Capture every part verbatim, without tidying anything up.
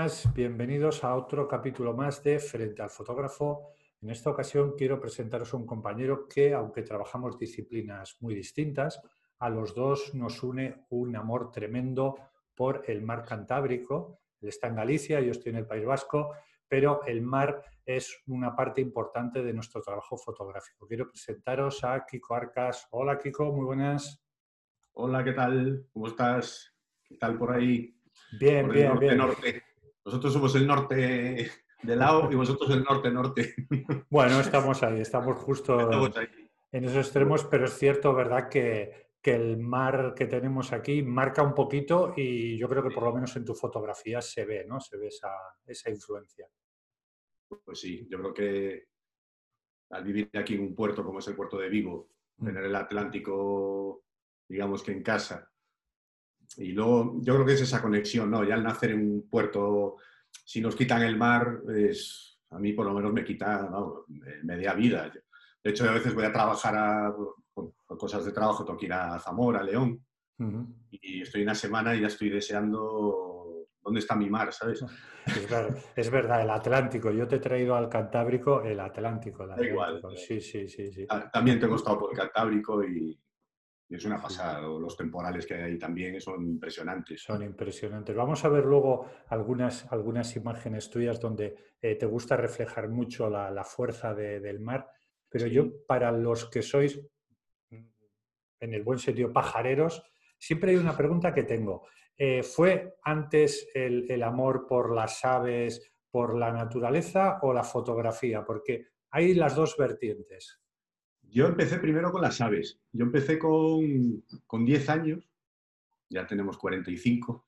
buenas, bienvenidos a otro capítulo más de Frente al Fotógrafo. En esta ocasión quiero presentaros a un compañero que, aunque trabajamos disciplinas muy distintas, a los dos nos une un amor tremendo por el mar Cantábrico. Él está en Galicia, yo estoy en el País Vasco, pero el mar es una parte importante de nuestro trabajo fotográfico. Quiero presentaros a Kiko Arcas. Hola Kiko, muy buenas. Hola, ¿qué tal? ¿Cómo estás? ¿Qué tal por ahí? Bien, Por el bien, bien. norte-norte. Nosotros somos el norte de lado y vosotros el norte-norte. Bueno, estamos ahí, estamos justo Estamos en, ahí. en esos Bueno, extremos, pero es cierto, ¿verdad?, que, que el mar que tenemos aquí marca un poquito y yo creo que por lo menos en tu fotografía se ve, ¿no? Se ve esa, esa influencia. pues sí, yo creo que al vivir aquí en un puerto como es el puerto de Vigo, Mm. tener el Atlántico, digamos que en casa, y luego yo creo que es esa conexión, ¿no? Ya al nacer en un puerto, si nos quitan el mar, es, a mí por lo menos me quita, vamos, media vida. De hecho, a veces voy a trabajar a, por, por cosas de trabajo, tengo que ir a Zamora, a León, Ujú. y estoy una semana y ya estoy deseando dónde está mi mar, ¿sabes? Es ver- es verdad, el Atlántico. Yo te he traído al Cantábrico, el Atlántico, el Da igual. Atlántico. Sí, sí, sí, sí. También tengo estado por el Cantábrico y, y es una Sí. pasada. Los temporales que hay ahí también son impresionantes. Son impresionantes. Vamos a ver luego algunas, algunas imágenes tuyas donde eh, te gusta reflejar mucho la, la fuerza de- del mar, pero yo, Sí. para los que sois, mm, en el buen sentido, pajareros, siempre hay una pregunta que tengo. Eh, ¿fue antes el, el amor por las aves, por la naturaleza o la fotografía? Porque hay las dos vertientes. Yo empecé primero con las aves. Yo empecé con, con diez años, ya tenemos cuarenta y cinco,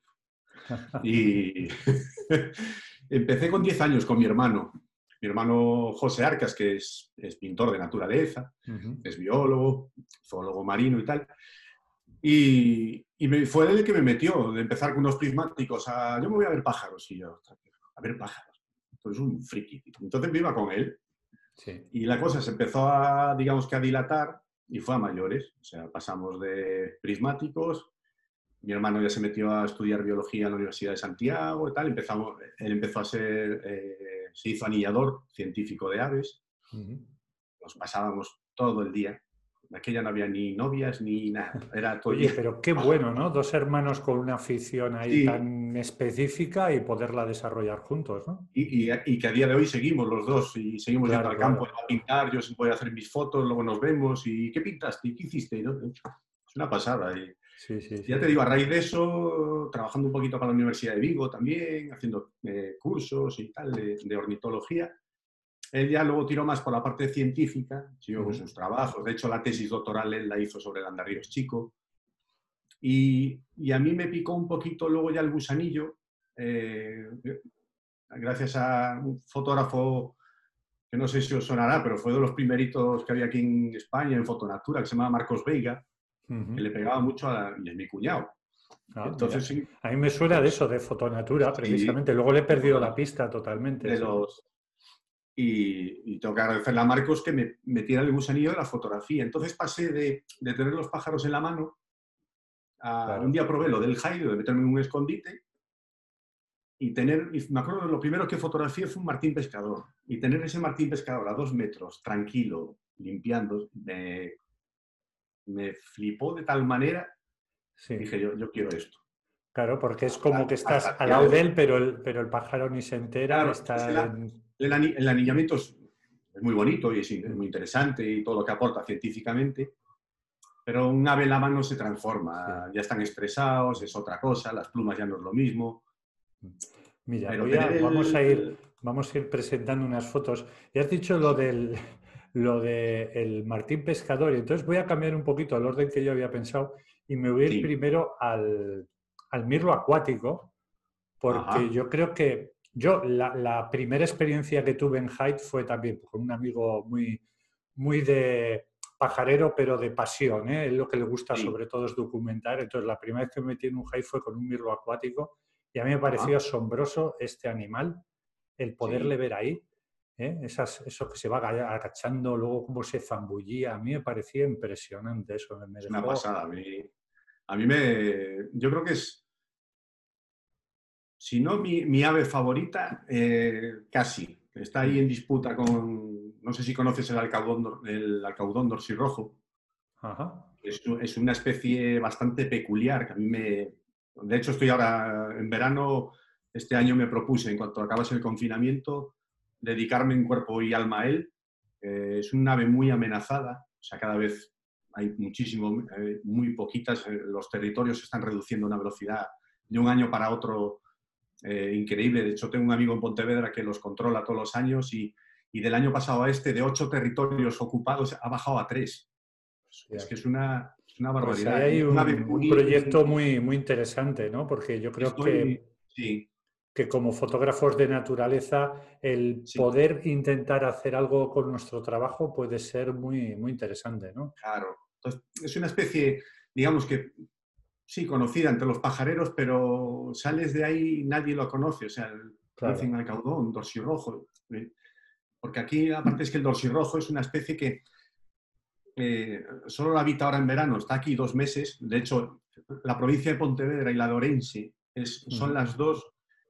y empecé con diez años con mi hermano. Mi hermano José Arcas, que es, es pintor de naturaleza, Ujú. es biólogo, zoólogo marino y tal. Y, y me, fue él el que me metió, de empezar con unos prismáticos a, yo me voy a ver pájaros, y yo, a ver pájaros. Entonces un friki. Entonces me iba con él Sí. y la cosa se empezó a, digamos que a dilatar y fue a mayores. O sea, pasamos de prismáticos, mi hermano ya se metió a estudiar biología en la Universidad de Santiago y tal, empezamos, él empezó a ser, eh, se hizo anillador científico de aves, Ujú. nos pasábamos todo el día. Aquella no había ni novias ni nada, era todo el Oye, día. pero qué bueno, ¿no? Dos hermanos con una afición ahí Sí, tan específica y poderla desarrollar juntos, ¿no? y, y, y, que a día de hoy seguimos los dos y seguimos yendo Claro, al campo claro. a pintar, yo voy a hacer mis fotos, luego nos vemos y ¿qué pintaste? ¿Qué hiciste? ¿No? Es una pasada. Y Sí, sí, ya sí. te digo, a raíz de eso, trabajando un poquito para la Universidad de Vigo también, haciendo eh, cursos y tal de, de ornitología. Él ya luego tiró más por la parte científica, siguió con Ujú. sus trabajos. De hecho, la tesis doctoral él la hizo sobre el andarríos chico. Y, y a mí me picó un poquito luego ya el gusanillo, eh, gracias a un fotógrafo que no sé si os sonará, pero fue de los primeritos que había aquí en España en Fotonatura, que se llama Marcos Veiga, que Ujú. le pegaba mucho a, y es mi cuñado. Ah, Entonces, mira. sí, A mí me suena de pues eso, de fotonatura, sí, precisamente. Luego le he de, perdido la foto, pista totalmente, de sí. los... Y, y, tengo que agradecerle a Marcos que me metiera el gusanillo de la fotografía. Entonces pasé de, de tener los pájaros en la mano a un Claro. día probé lo del Jairo, de meterme en un escondite y tener, y me acuerdo, lo primero que fotografié fue un martín pescador. Y tener ese martín pescador a dos metros, tranquilo, limpiando, me, me flipó de tal manera, Sí. dije yo, yo quiero esto. Claro, porque es como Hasta, que hasta estás el al día lado de de hoy. él, pero el, pero el pájaro ni se entera, Claro, es está el, en... el, el anillamiento es, es, muy bonito y es, es Mm. muy interesante y todo lo que aporta científicamente, pero un ave en la mano se Sí. transforma, ya están estresados, es otra cosa, las plumas ya no es lo mismo, Mira, pero voy a, tener vamos a ir, el... vamos a ir presentando unas fotos. Ya has dicho lo del, lo de el Martín Pescador, y entonces voy a cambiar un poquito el orden que yo había pensado y me voy a ir Sí, primero al, al mirlo acuático, porque ajá, yo creo que yo la, la primera experiencia que tuve en Hyde fue también con un amigo muy, muy de pajarero, pero de pasión, ¿eh? Él lo que le gusta sí, sobre todo es documentar. Entonces, la primera vez que me metí en un Hyde fue con un mirlo acuático y a mí me pareció ajá, asombroso este animal, el poderle sí, ver ahí, ¿eh? Esas, eso que se va agachando, luego cómo se zambullía. A mí me parecía impresionante eso, me es una dejó... pasada. A mí, a mí me... Yo creo que es si no mi, mi ave favorita, eh, casi. Está ahí en disputa con, no sé si conoces el alcaudón, dor- el alcaudón dorsirrojo. Ajá. Es, u- es una especie bastante peculiar que a mí me... De hecho, estoy ahora en verano, este año me propuse, en cuanto acabase el confinamiento, dedicarme en cuerpo y alma a él. Eh, es un ave muy amenazada, o sea, cada vez hay muchísimo, eh, muy poquitas, eh, los territorios se están reduciendo a una velocidad de un año para otro eh, increíble. De hecho, tengo un amigo en Pontevedra que los controla todos los años y, y del año pasado a este, de ocho territorios ocupados, ha bajado a tres. Es que es una, es una Pues ahí barbaridad. Y hay es una ave un, un muy... proyecto muy, muy interesante, ¿no? Porque yo creo Estoy... que, Sí, que como fotógrafos de naturaleza, el sí, poder intentar hacer algo con nuestro trabajo puede ser muy, muy interesante, ¿no? claro. Entonces, es una especie, digamos que, sí, conocida entre los pajareros, pero sales de ahí y nadie lo conoce. O sea, dicen Claro. alcaudón, dorsirrojo. eh, Porque aquí, aparte es que el dorsirrojo es una especie que eh, solo habita ahora en verano, está aquí dos meses. De hecho, la provincia de Pontevedra y la de Orense es, son Ujú. las dos.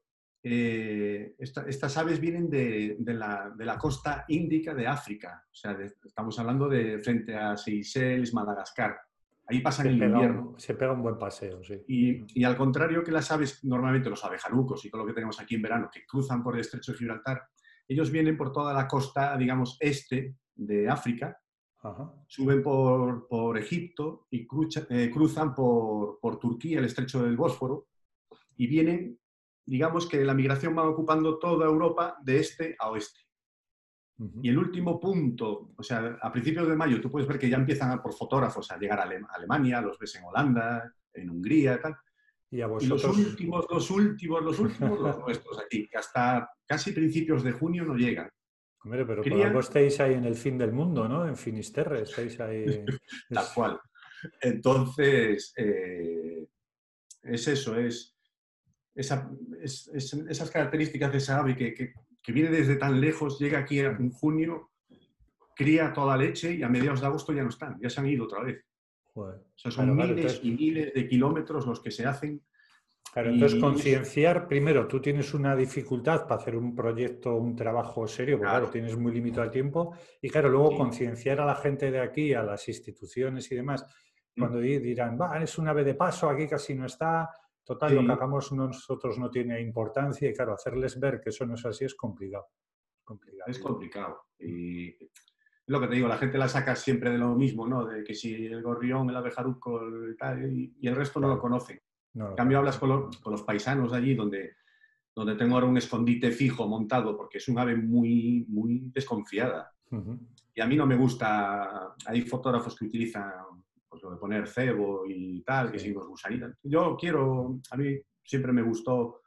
Eh, esta, estas aves vienen de, de, la, de, la, costa índica de África. O sea, de, estamos hablando de frente a Seychelles, Madagascar. Ahí pasan Se el pega invierno. un, se pega un buen paseo, sí. Y, y, al contrario que las aves, normalmente los abejarucos y todo lo que tenemos aquí en verano, que cruzan por el estrecho de Gibraltar, ellos vienen por toda la costa, digamos, este de África, Ajá. suben por, por Egipto y cruza, eh, cruzan por, por Turquía, el estrecho del Bósforo, y vienen, digamos que la migración va ocupando toda Europa de este a oeste. Uh-huh. Y el último punto, o sea, a principios de mayo tú puedes ver que ya empiezan por fotógrafos a llegar a Alemania, los ves en Holanda, en Hungría y tal. Y a Y los vosotros, últimos, los últimos, los últimos, los nuestros aquí, que hasta casi principios de junio no llegan. hombre, pero por algo Crían estáis ahí en el fin del mundo, ¿no? En Finisterre, estáis ahí. tal Es... cual. Entonces, eh, es eso, es, esa, es, es, esas características de esa ave que, que, que viene desde tan lejos, llega aquí en junio, cría toda leche y a mediados de agosto ya no están, ya se han ido otra vez. Joder. O sea, Claro, son claro, miles entonces, y miles de kilómetros los que se hacen claro, entonces y es, concienciar, primero, tú tienes una dificultad para hacer un proyecto, un trabajo serio, porque claro, claro, tienes muy limitado el tiempo, y claro, luego sí, concienciar a la gente de aquí, a las instituciones y demás, cuando dirán, va, es un ave de paso, aquí casi no está, total, lo que sí, hagamos nosotros no tiene importancia, y claro, hacerles ver que eso no es así es complicado. es complicado. complicado. Y lo que te digo, la gente la saca siempre de lo mismo, ¿no? De que si el gorrión, el abejaruco y tal, y, y el resto no lo Claro, conocen. no En lo cambio, hablas conocen. con, lo, con los paisanos de allí, donde, donde tengo ahora un escondite fijo montado, porque es un ave muy, muy desconfiada. Uh-huh. Y a mí no me gusta, hay fotógrafos que utilizan pues, lo de poner cebo y tal, que Sí. si los gusanitos. Yo quiero, a mí siempre me gustó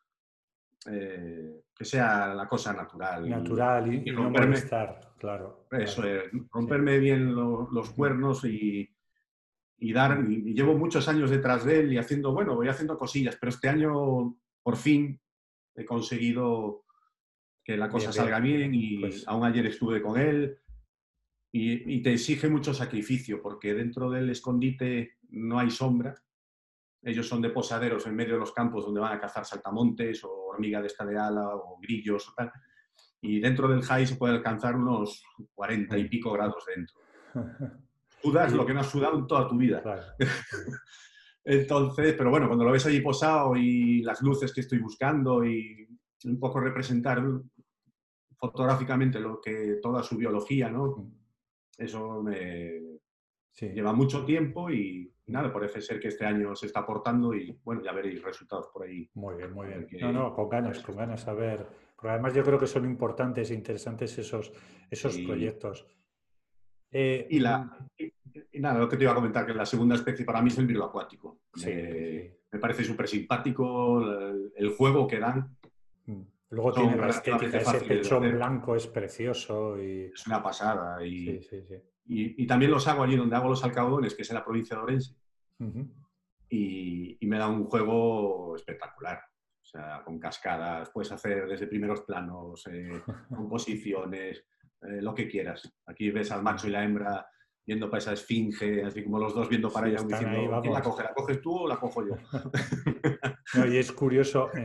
eh, que sea la cosa natural y, Natural y y, y no romperme, molestar, claro, eso claro. es, Sí. romperme bien lo, los cuernos y, y dar, y, y llevo muchos años detrás de él y haciendo, bueno, voy haciendo cosillas, pero este año por fin he conseguido que la cosa Bien, bien. salga bien y Pues aún ayer estuve con él y, y te exige mucho sacrificio porque dentro del escondite no hay sombra. Ellos son de posaderos en medio de los campos donde van a cazar saltamontes o hormiga de esta de ala o grillos o tal. Y dentro del high se puede alcanzar unos cuarenta y sí. pico grados dentro. Sudas lo Y que no has sudado en toda tu vida. claro. Entonces, pero bueno, cuando lo ves allí posado y las luces que estoy buscando y un poco representar fotográficamente lo que toda su biología, ¿no? Eso me Sí. lleva mucho tiempo y, y nada, parece ser que este año se está aportando y bueno, ya veréis resultados por ahí. Muy bien, muy A ver bien. No, qué, no, con a ganas, ver qué con está. ganas a ver. Porque además yo creo que son importantes e interesantes esos, esos Sí. proyectos. Eh, Y, la, y, y nada, lo que te iba a comentar, que la segunda especie para mí es el virlo acuático. sí, Me, sí. me parece súper simpático el, el juego que dan. Mm. Luego tiene Son la estética, relativamente ese fáciles de pechón hacer. blanco es precioso y Es una pasada. sí, Y, sí, sí. y, y también los hago allí donde hago los alcaudones, que es en la provincia de Orense. Uh-huh. Y, y me da un juego espectacular. O sea, con cascadas, puedes hacer desde primeros planos, eh, composiciones, eh, lo que quieras. Aquí ves al Sí. macho y la hembra viendo para esa esfinge, así como los dos viendo para Sí, ella, están ahí, diciendo, ¿quién la vamos. coge? ¿La coges tú o la cojo yo? No, y es curioso, en,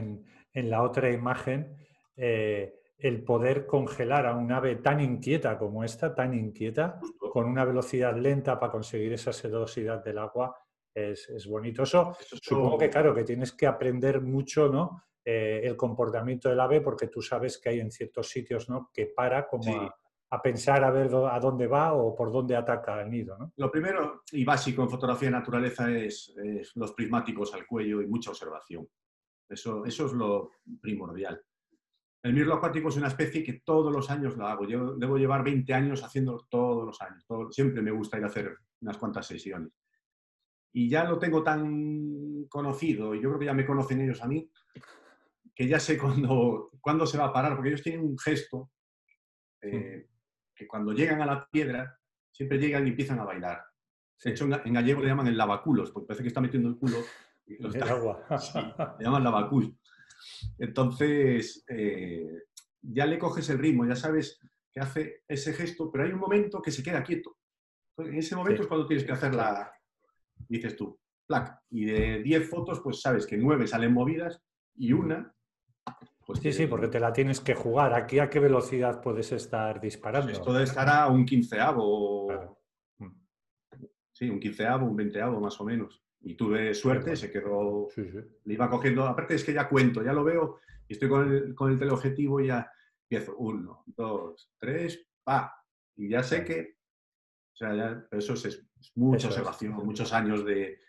en la otra imagen, eh, el poder congelar a un ave tan inquieta como esta, tan inquieta, justo. con una velocidad lenta para conseguir esa sedosidad del agua, es, es bonito. Eso Eso es supongo que, todo- claro, que tienes que aprender mucho, ¿no? Eh, el comportamiento del ave, porque tú sabes que hay en ciertos sitios, ¿no? Que para como sí. a, a pensar a ver do- a dónde va o por dónde ataca el nido, ¿no? Lo primero y básico en fotografía de naturaleza es, es los prismáticos al cuello y mucha observación. Eso, eso es lo primordial. El mirlo acuático es una especie que todos los años la hago. Yo debo llevar veinte años haciéndolo todos los años. Todo- siempre me gusta ir a hacer unas cuantas sesiones. Y ya lo tengo tan conocido, y yo creo que ya me conocen ellos a mí, que ya sé cuándo, cuándo se va a parar, porque ellos tienen un gesto Mm. eh, que cuando llegan a la piedra, siempre llegan y empiezan a bailar. De hecho, Sí, en, en gallego le llaman el lavaculos, porque parece que está metiendo el culo y lo en está... el agua. Sí, le llaman lavaculos. Entonces, eh, ya le coges el ritmo, ya sabes que hace ese gesto, pero hay un momento que se queda quieto. Entonces, en ese momento es Sí, cuando tienes que hacer claro. la, dices tú, placa. Y de diez fotos, pues sabes que nueve salen movidas y Mm. una, pues Sí, que sí, porque el, te la tienes que jugar. ¿Aquí a qué velocidad puedes estar pues esto disparando? de estar a un quinceavo, Claro. Mm. sí, un quinceavo, un veinteavo más o menos. Y tuve Qué suerte, bueno. se quedó, Sí, sí. le iba cogiendo, aparte es que ya cuento, ya lo veo, y estoy con el, con el teleobjetivo y ya empiezo, uno, dos, tres, pa, y ya sé Claro. que, o sea, ya, eso es, es mucha Eso es. observación, muchos años de,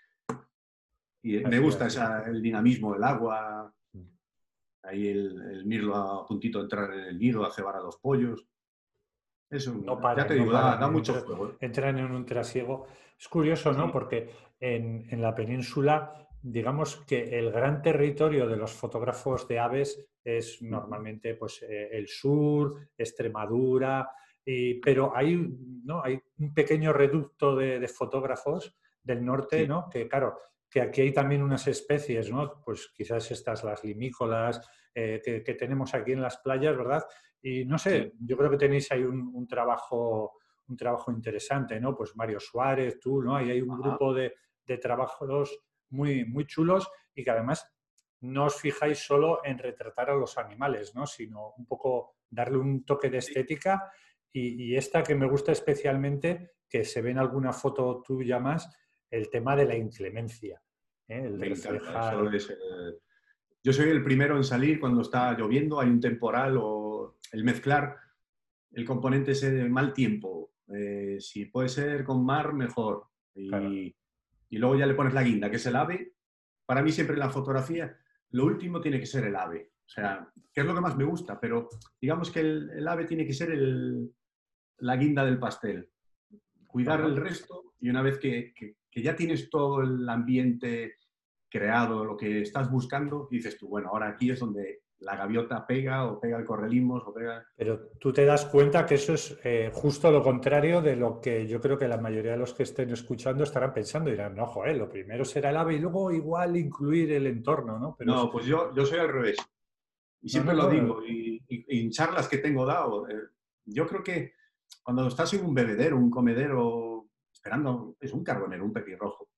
y me Así, gusta así. esa, el dinamismo del agua, Mm. ahí el, el mirlo a puntito de entrar en el nido, a cebar a los pollos, eso, No ya te paran, no digo, da, paran. da eh, mucho entra- juego, ¿eh? entran en un trasiego. Es curioso, ¿no? Sí, Porque en, en la península, digamos que el gran territorio de los fotógrafos de aves es ujú, normalmente pues, eh, el sur, Extremadura, y- pero hay, ¿no? Hay un pequeño reducto de, de fotógrafos del norte, sí, ¿no? Que claro, que aquí hay también unas especies, ¿no? Pues quizás estas, las limícolas, eh, que, que tenemos aquí en las playas, ¿verdad? Y no sí, sé, yo creo que tenéis ahí un, un trabajo, un trabajo interesante, ¿no? Pues Mario Suárez, tú, ¿no? Ahí hay un ajá. grupo de, de trabajos muy, muy chulos y que además no os fijáis solo en retratar a los animales, ¿no? Sino un poco darle un toque de Sí, estética y, y esta que me gusta especialmente, que se ve en alguna foto tuya más, el tema de la inclemencia, ¿eh? El me encanta, eso reflejar. es... eh, yo soy el primero en salir cuando está lloviendo, hay un temporal o el mezclar el componente ese de mal tiempo. Eh, si puede ser con mar, mejor. Claro, Y, y luego ya le pones la guinda, que es el ave. Para mí siempre en la fotografía, lo último tiene que ser el ave. O sea, que es lo que más me gusta, pero digamos que el, el ave tiene que ser el, la guinda del pastel. Cuidar el ajá. resto y una vez que, que, que ya tienes todo el ambiente creado, lo que estás buscando, dices tú, bueno, ahora aquí es donde la gaviota pega o pega el correlimos o pega... Pero tú te das cuenta que eso es eh, justo lo contrario de lo que yo creo que la mayoría de los que estén escuchando estarán pensando. Dirán, no, joder, lo primero será el ave y luego igual incluir el entorno, ¿no? Pero es, No, pues yo, yo soy al revés. Y no, siempre no, lo no. digo, y, y- y en charlas que tengo dado, eh, yo creo que cuando estás en un bebedero, un comedero, esperando, es un carbonero, un petirrojo.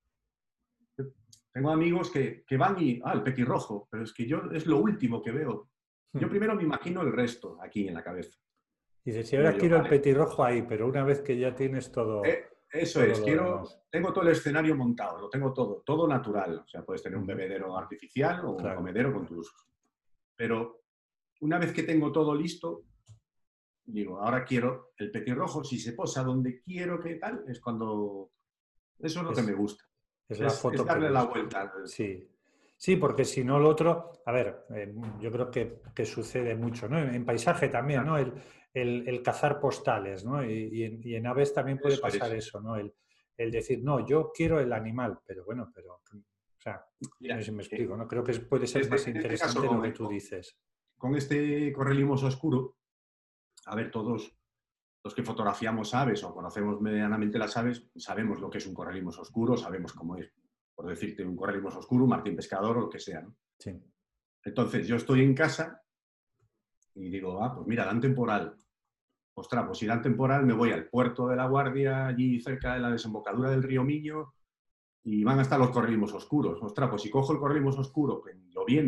Tengo amigos que, que van y, ah, el petirrojo, pero es que yo es lo último que veo. Yo Hmm. primero me imagino el resto aquí en la cabeza. Dices, si Digo ahora yo, quiero el vale, petirrojo ahí, pero una vez que ya tienes todo, eh, eso todo es, lo quiero, demás. tengo todo el escenario montado, lo tengo todo, todo natural. O sea, puedes tener un Ujú. bebedero artificial o un Claro. comedero con tus... Pero una vez que tengo todo listo, digo, ahora quiero el petirrojo, si se posa donde quiero que tal, es cuando... Eso es lo que me Es, gusta. es la Es, es foto que darle la busca. vuelta. al- Sí. Sí, porque si no lo otro, a ver, eh, yo creo que, que sucede mucho, ¿no? En, en paisaje también, ¿no? El, el- el cazar postales, ¿no? Y, y en, y en aves también puede Eso pasar es. eso, ¿no? El, el decir, no, yo quiero el animal, pero bueno, pero, o sea, no sé Mira, si me eh, explico, ¿no? Creo que puede en ser más este, en este caso, interesante lo con, que el- tú con, dices. con este correlimos oscuro, a ver, todos los que fotografiamos aves o conocemos medianamente las aves, sabemos lo que es un correlimos oscuro, sabemos cómo es, por decirte, un correlimos oscuro, un martín pescador o lo que sea, ¿no? Sí, Entonces, yo estoy en casa y digo, ah, pues mira, dan temporal. Ostras, pues si dan temporal me voy al puerto de La Guardia, allí cerca de la desembocadura del río Miño, y van a estar los correlimos oscuros. Ostras, pues si cojo el correlimos oscuro, pues, lloviendo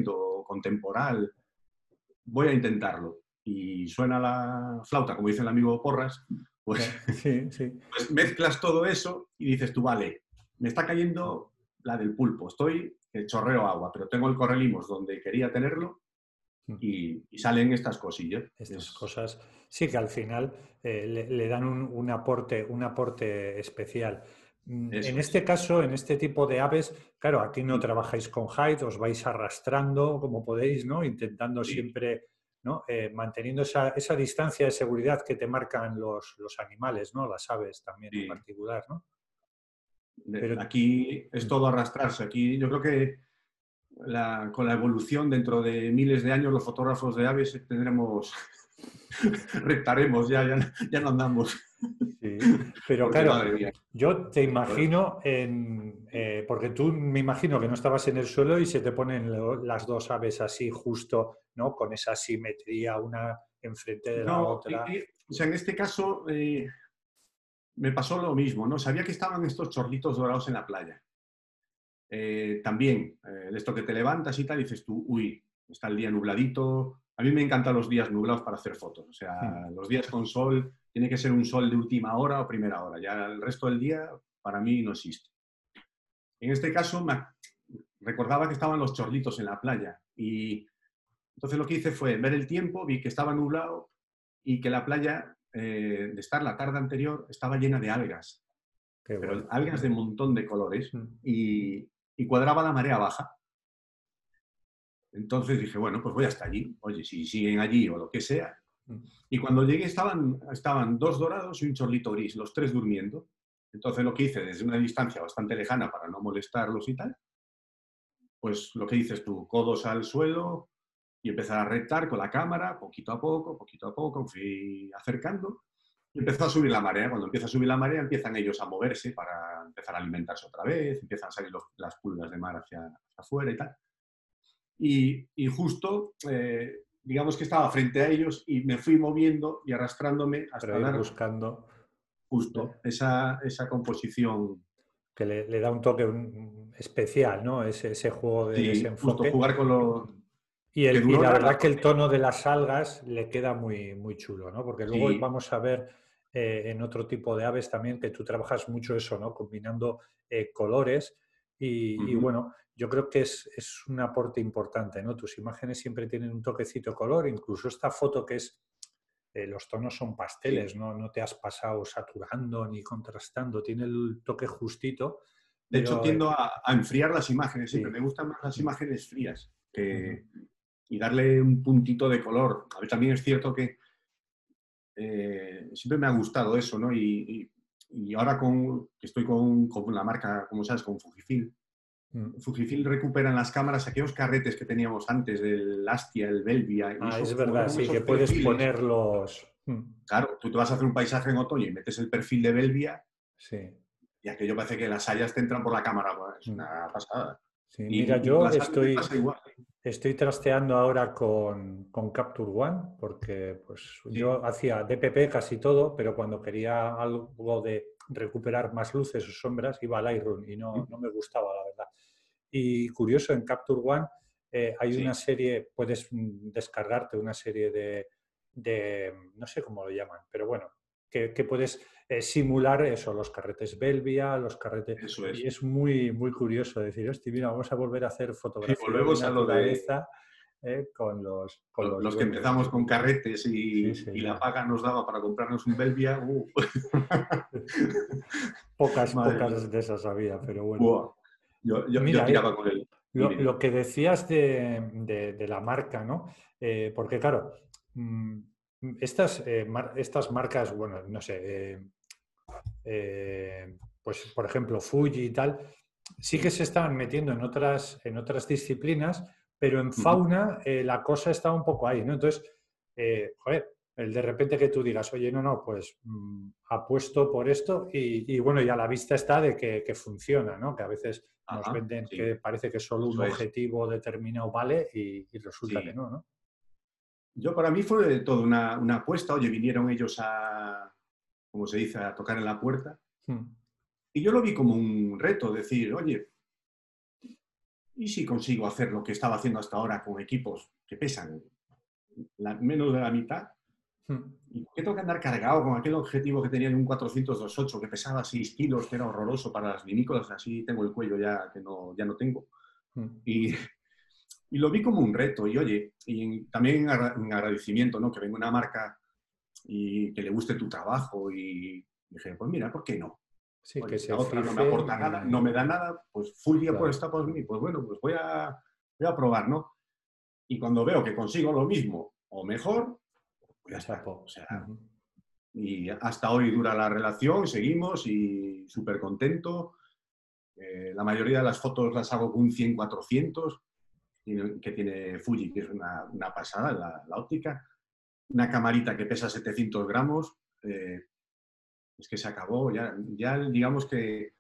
o con temporal, voy a intentarlo. Y suena la flauta, como dice el amigo Porras, pues, sí, sí. pues mezclas todo eso y dices tú, vale, me está cayendo la del pulpo, estoy que chorreo agua, pero tengo el correlimos donde quería tenerlo y, y salen estas cosillas. Estas Es, cosas sí que al final eh, le, le, dan un, un, aporte, un aporte especial. En eso este es. caso, en este tipo de aves, claro, aquí no trabajáis con height, os vais arrastrando como podéis, ¿no? Intentando Sí. siempre, ¿no? Eh, manteniendo esa, esa, distancia de seguridad que te marcan los, los animales, ¿no? Las aves también en Sí. particular, ¿no? Pero, Pero, aquí es todo arrastrarse. Aquí yo creo que la, con la evolución dentro de miles de años los fotógrafos de aves tendremos, reptaremos, ya, ya, ya no andamos. Sí, pero Porque, claro, madre mía. yo te imagino en, eh, porque tú me imagino que no estabas en el suelo y se te ponen lo, las dos aves así justo, ¿no? Con esa simetría, una enfrente de la No, otra. o sea, en este caso eh, me pasó lo mismo, ¿no? Sabía que estaban estos chorlitos dorados en la playa. Eh, también, eh, de esto que te levantas y tal, dices tú, uy, está el día nubladito. A mí me encantan los días nublados para hacer fotos. O sea, los días con sol, tiene que ser un sol de última hora o primera hora. Ya el resto del día, para mí, no existe. En este caso, me recordaba que estaban los chorlitos en la playa. Y entonces lo que hice fue ver el tiempo, vi que estaba nublado y que la playa, eh, de estar la tarde anterior, estaba llena de algas. Qué Pero bueno. algas de un montón de colores. Y, y cuadraba la marea baja. Entonces dije, bueno, pues voy hasta allí. Oye, si siguen allí o lo que sea. Y cuando llegué estaban, estaban dos dorados y un chorlito gris, los tres durmiendo. Entonces lo que hice desde una distancia bastante lejana para no molestarlos y tal, pues lo que dices tú, codos al suelo y empezar a rectar con la cámara, poquito a poco, poquito a poco, fui acercando y empezó a subir la marea. Cuando empieza a subir la marea empiezan ellos a moverse para empezar a alimentarse otra vez, empiezan a salir los, las pulgas de mar hacia, hacia afuera y tal. Y, y justo, eh, digamos que estaba frente a ellos y me fui moviendo y arrastrándome hasta Pero ir dar buscando. justo esa, esa composición. Que le, le da un toque un, especial, ¿no? Ese, ese juego de Sí, justo desenfoque. jugar con lo Y, que el, y duró la nada. verdad que el tono de las algas le queda muy, muy chulo, ¿no? Porque luego Sí. vamos a ver eh, en otro tipo de aves también que tú trabajas mucho eso, ¿no? Combinando eh, colores y, y, Uh-huh. bueno, yo creo que es, es un aporte importante, ¿no? Tus imágenes siempre tienen un toquecito de color, incluso esta foto que es, eh, los tonos son pasteles, Sí. ¿no? No te has pasado saturando ni contrastando, tiene el toque justito, De hecho, pero... Eh, tiendo a, a enfriar las imágenes. Siempre sí. me gustan más las imágenes frías que, Uh-huh. y darle un puntito de color. A ver, también es cierto que eh, siempre me ha gustado eso, ¿no? Y, y, y ahora con, que estoy con, con la marca, como sabes, con Fujifilm, Uh-huh. Fujifilm recupera en las cámaras aquellos carretes que teníamos antes, del Astia, el Belvia, y Ah, eso, es como verdad, eran sí, esos que puedes perfiles. ponerlos... Claro, tú te vas a hacer un paisaje en otoño y metes el perfil de Belvia Sí. y aquello parece que las hayas te entran por la cámara. Bueno, es una pasada. Sí, mira, Y, y con yo las aves me estoy, pasa igual. estoy trasteando ahora con, con Capture One porque pues, Sí. yo hacía D P P casi todo, pero cuando quería algo de recuperar más luces o sombras iba a Lightroom y no, no me gustaba, la verdad. Y curioso, en Capture One eh, hay una Sí. serie, puedes descargarte una serie de, de, no sé cómo lo llaman, pero bueno, que, que puedes eh, simular eso, los carretes Belvia, los carretes... Eso Y es. es muy, muy curioso decir, hostia, mira, vamos a volver a hacer Sí, fotografía de volvemos a lo de naturaleza eh, con los, con los los que dueños. empezamos con carretes Sí, y, y la señor. paga nos daba para comprarnos un Belvia. Uh. Pocas, Madre mía. pocas de esas había, pero bueno. Buah. Yo, yo, yo Mira, tiraba eh, con él. lo, Dime. lo que decías de, de- de la marca, ¿no? Eh, porque claro, mm, estas, eh, mar- estas marcas, bueno, no sé, eh, eh, pues por ejemplo Fuji y tal, sí que Sí. se estaban metiendo en otras, en otras disciplinas, pero en Uh-huh. fauna eh, la cosa está un poco ahí, ¿no? Entonces, eh, joder, el de repente que tú digas, oye, no, no, pues mmm, apuesto por esto y, y, bueno, ya la vista está de que, que, funciona, ¿no? Que a veces nos Ajá, venden sí. que parece que solo un Eso es. objetivo determinado vale y, y resulta que Sí. no, ¿no? Yo para mí fue todo una, una apuesta. Oye, vinieron ellos a, como se dice, a tocar en la puerta. Hmm. Y yo lo vi como un reto, decir, oye, ¿y si consigo hacer lo que estaba haciendo hasta ahora con equipos que pesan la, menos de la mitad? Mm. ¿Y por qué tengo que andar cargado con aquel objetivo que tenía en un cuatrocientos dos ocho que pesaba seis kilos, que era horroroso para las vinícolas? Así tengo el cuello ya que no, ya no tengo. Mm. Y, y lo vi como un reto. Y oye, y en, también en agradecimiento, ¿no? Que venga una marca y que le guste tu trabajo. Y dije, pues mira, ¿por qué no? Sí, que Oye, se la otra no me aporta fijen nada, no y... me da nada, pues Fuji por Claro, esta por mí, pues bueno, pues voy a, voy a probar, ¿no? Y cuando veo que consigo lo mismo o mejor, pues ya está. O chapó. sea, Ujú. y hasta hoy dura la relación, seguimos y súper contento. Eh, la mayoría de las fotos las hago con un cien cuatrocientos, que tiene Fuji, que es una, una pasada, la, la óptica. Una camarita que pesa setecientos gramos, eh, es que se acabó. Ya, ya digamos que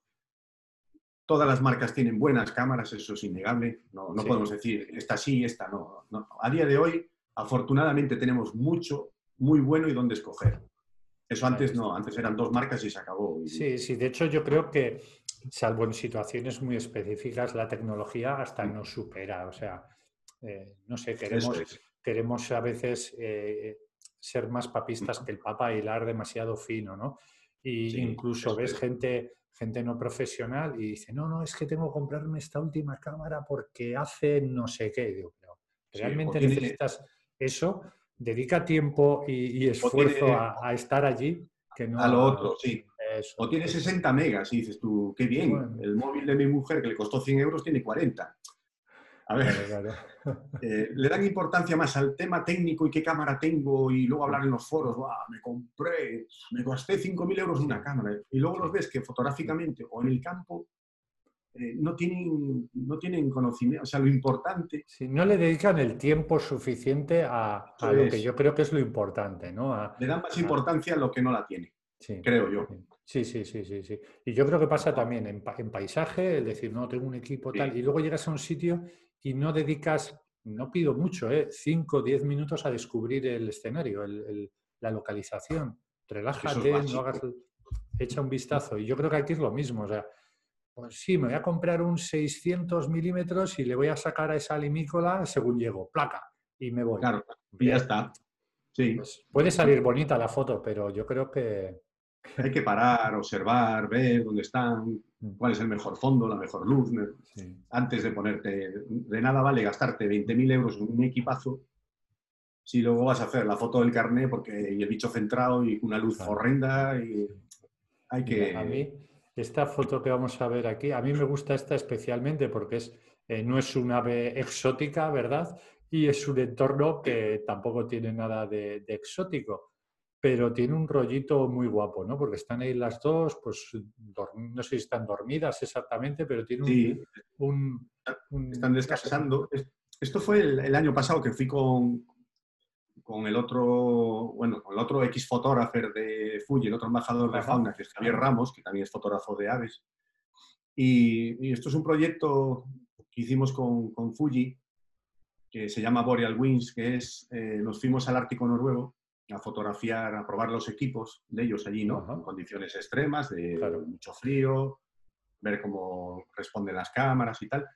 todas las marcas tienen buenas cámaras, eso es innegable. No, no podemos Sí, decir esta sí, esta no. no. A día de hoy, afortunadamente, tenemos mucho, muy bueno y dónde escoger. Eso ahí antes no, está. antes eran dos marcas y se acabó. Y, Sí, sí, de hecho yo creo que, salvo en situaciones muy específicas, la tecnología hasta nos supera. O sea, eh, no sé, eso queremos, es. queremos a veces eh, ser más papistas que el Papa y hilar demasiado fino, ¿no? Y Sí, incluso eso ves es. gente, gente no profesional y dice, no, no, es que tengo que comprarme esta última cámara porque hace no sé qué. Y digo, pero Sí, o ¿realmente tiene, necesitas eso? Dedica tiempo y, y o esfuerzo tiene a, a estar allí que a no lo a... otro, sí. Eso O es, tiene eso es. sesenta megas y dices tú, qué bien, Bueno, el móvil de mi mujer que le costó cien euros tiene cuarenta. A ver, claro, claro. eh, le dan importancia más al tema técnico y qué cámara tengo y luego hablar en los foros, "Buah, me compré, me gasté cinco mil euros en una Sí, cámara". Y luego los sí. ves que fotográficamente o en el campo eh, no, tienen, no tienen conocimiento, o sea, lo importante, Sí, no le dedican el tiempo suficiente a, eso a lo que es, yo creo que es lo importante, ¿no? A, le dan más a- importancia a lo que no la tiene, sí, creo yo. sí, sí, sí, sí, sí. Y yo creo que pasa también en, pa- en paisaje, es decir, no, tengo un equipo tal, Sí, y luego llegas a un sitio y no dedicas, no pido mucho, ¿eh? cinco o diez minutos a descubrir el escenario, el- el- la localización. es que eso es Relájate, no hagas, básico. echa un vistazo. Y yo creo que aquí es lo mismo, o sea, pues sí, me voy a comprar un seiscientos milímetros y le voy a sacar a esa limícola según llego, placa, y me voy. Claro, y ya Hombre, está. Sí, pues puede salir bonita la foto, pero yo creo que... hay que parar, observar, ver dónde están, cuál es el mejor fondo, la mejor luz. Sí, Antes de ponerte, de nada vale gastarte veinte mil euros en un equipazo si luego vas a hacer la foto del carné porque y el bicho centrado y una luz claro. horrenda y hay Mira, a que... mí, esta foto que vamos a ver aquí, a mí me gusta esta especialmente porque es, eh, no es un ave exótica, ¿verdad? Y es un entorno que tampoco tiene nada de, de exótico, pero tiene un rollito muy guapo, ¿no? Porque están ahí las dos, pues dorm- no sé si están dormidas exactamente, pero tiene un, Sí, un, están un- no sé. descansando. Esto fue el, el año pasado que fui con, con el otro, bueno, con el otro ex fotógrafo de Fuji, el otro embajador de Ajá. fauna, que es Javier Ramos, que también es fotógrafo de aves. Y, y esto es un proyecto que hicimos con, con Fuji, que se llama Boreal Wings, que es, eh, nos fuimos al Ártico noruego a fotografiar, a probar los equipos de ellos allí, ¿no? Ajá, En condiciones extremas, de claro. mucho frío, ver cómo responden las cámaras y tal.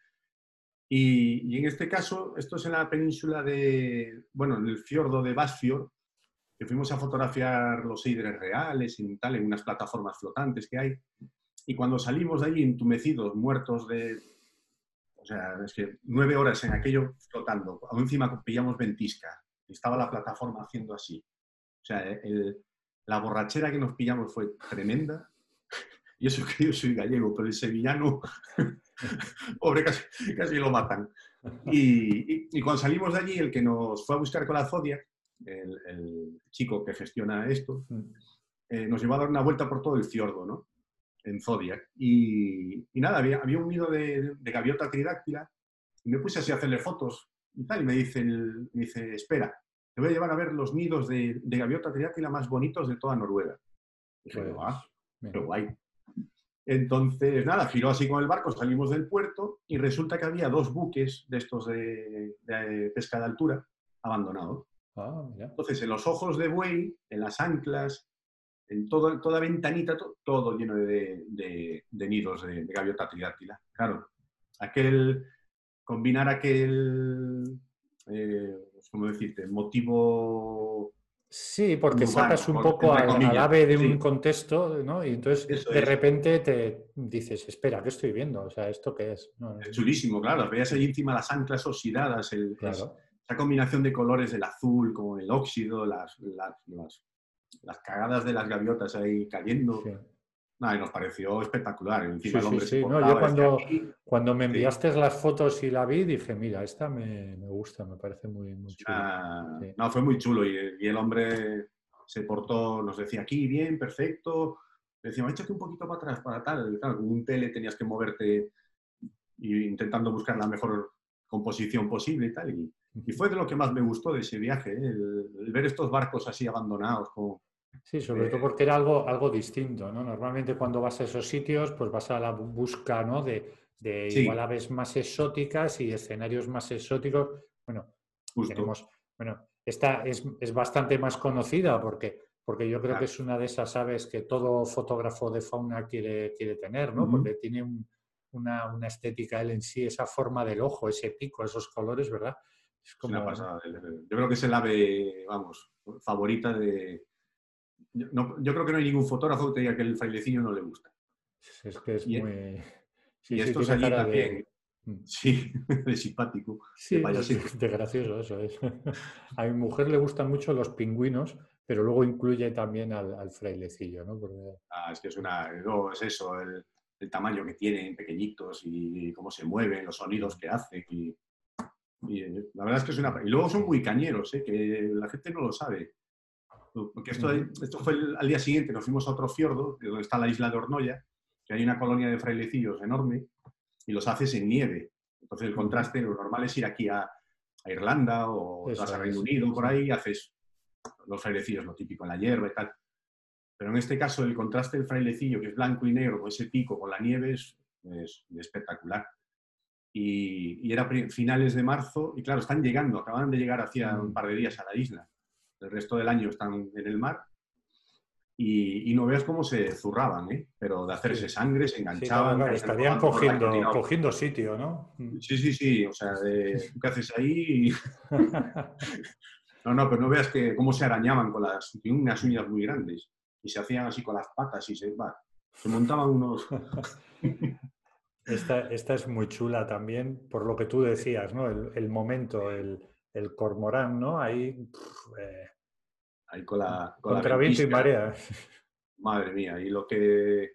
Y, y en este caso, esto es en la península de, bueno, en el fiordo de Basfjord, que fuimos a fotografiar los eidres reales y tal, en unas plataformas flotantes que hay. Y cuando salimos de allí entumecidos, muertos de... O sea, es que nueve horas en aquello flotando. Aún encima pillamos ventisca. Y estaba la plataforma haciendo así. O sea, el, la borrachera que nos pillamos fue tremenda. Y eso que yo soy gallego, pero el sevillano, pobre, casi, casi lo matan. Y, y, y, cuando salimos de allí, el que nos fue a buscar con la Zodiac, el, el chico que gestiona esto, Mm. eh, nos llevó a dar una vuelta por todo el fiordo, ¿no? En Zodiac. Y, y nada, había, había un nido de, de gaviota tridáctila y me puse así a hacerle fotos y tal. Y me dice, el, me dice espera, te voy a llevar a ver los nidos de, de gaviota tridáctila más bonitos de toda Noruega. Y dije yo, ah, Pues, qué mira. guay. Entonces, nada, giró así con el barco, salimos del puerto y resulta que había dos buques de estos de, de pesca de altura abandonados. Ah, mira. Entonces, en los ojos de buey, en las anclas, en todo, toda ventanita, todo, todo lleno de, de, de nidos de, de gaviota tridáctila. Claro, aquel, combinar aquel, eh, ¿cómo decirte? Motivo Sí, porque urbano, sacas un por- poco entre al, al comillas. ave de un Sí, contexto, ¿no? Y entonces eso de es. repente te dices, espera, ¿qué estoy viendo? O sea, ¿esto qué es? No, Es chulísimo, claro. Veías sí, ahí encima las anclas oxidadas, el- es- claro. esa combinación de colores del azul, como el óxido, las, las, las- las cagadas de las gaviotas ahí cayendo. Sí. Nada, y nos pareció espectacular. Encima Sí, el sí, hombre se sí. No, yo portaba, decía cuando, aquí. cuando me Sí, enviaste las fotos y la vi, dije, mira, esta me, me gusta, me parece muy, muy es chula. una- Sí. no, fue muy chulo. Y, y el hombre se portó, nos decía aquí, bien, perfecto. Decíamos, échate un poquito para atrás, para tal. Y claro, con un tele tenías que moverte y intentando buscar la mejor composición posible y tal. Y, y fue de lo que más me gustó de ese viaje, ¿eh? el, el ver estos barcos así abandonados. Como, Sí, sobre todo eh, porque era algo, algo distinto, ¿no? Normalmente cuando vas a esos sitios, pues vas a la bu- busca, ¿no? De, de igual sí, aves más exóticas y escenarios más exóticos. Bueno, justo. tenemos, bueno, esta es, es bastante más conocida porque, porque yo creo que Claro. es una de esas aves que todo fotógrafo de fauna quiere, quiere tener, ¿no? Ujú. Porque tiene un- una, una estética él en sí, esa forma del ojo, ese pico, esos colores, ¿verdad? Es Es una como, pasada. Yo creo que es el ave, vamos, favorita de... Yo, no- yo creo que no hay ningún fotógrafo que te diga que el frailecillo no le gusta. es que es Y, muy... Sí, y sí, estos tiene allí cara también, de... mm. sí, de simpático, de Sí, es de, payasete. de gracioso, eso es. A mi mujer le gustan mucho los pingüinos, pero luego incluye también al, al frailecillo, ¿no? Porque, Ah, es que es una... No, es eso, el, el tamaño que tienen, pequeñitos, y cómo se mueven, los sonidos que hacen. Y, y, eh, la verdad es que es una... Y luego son muy cañeros, ¿eh? Que la gente no lo sabe. Porque esto, ujú, esto fue el, al día siguiente, nos fuimos a otro fiordo, donde está la isla de Hornoya, que hay una colonia de frailecillos enorme, y los haces en nieve. Entonces el ujú. contraste, lo normal es ir aquí a, a Irlanda o te vas Eso a Reino es, Unido, por sí. ahí, y haces los frailecillos, lo típico, en la hierba y tal. Pero en este caso el contraste del frailecillo, que es blanco y negro, con ese pico, con la nieve, es, es espectacular. Y, y, era finales de marzo, y claro, están llegando, acaban de llegar hacía un Mm. par de días a la isla. El resto del año están en el mar y, y no veas cómo se zurraban, ¿eh? Pero de hacerse Sí, sangre, se sí, claro, enganchaban, claro, caían estarían rodando por el cogiendo, acantilado. cogiendo sitio, ¿no? Mm. Sí, sí, sí, o sea, de, ¿tú qué haces ahí? No, no, pero no veas que, cómo se arañaban con las, tienen unas uñas muy grandes y se hacían así con las patas y se, va, se montaban unos... Esta, esta es muy chula también, por lo que tú decías, ¿no? El, el momento, el, el cormorán, ¿no? Ahí, pf, eh, Ahí con la, con la contra viento y ventisca, marea. madre mía, y lo que...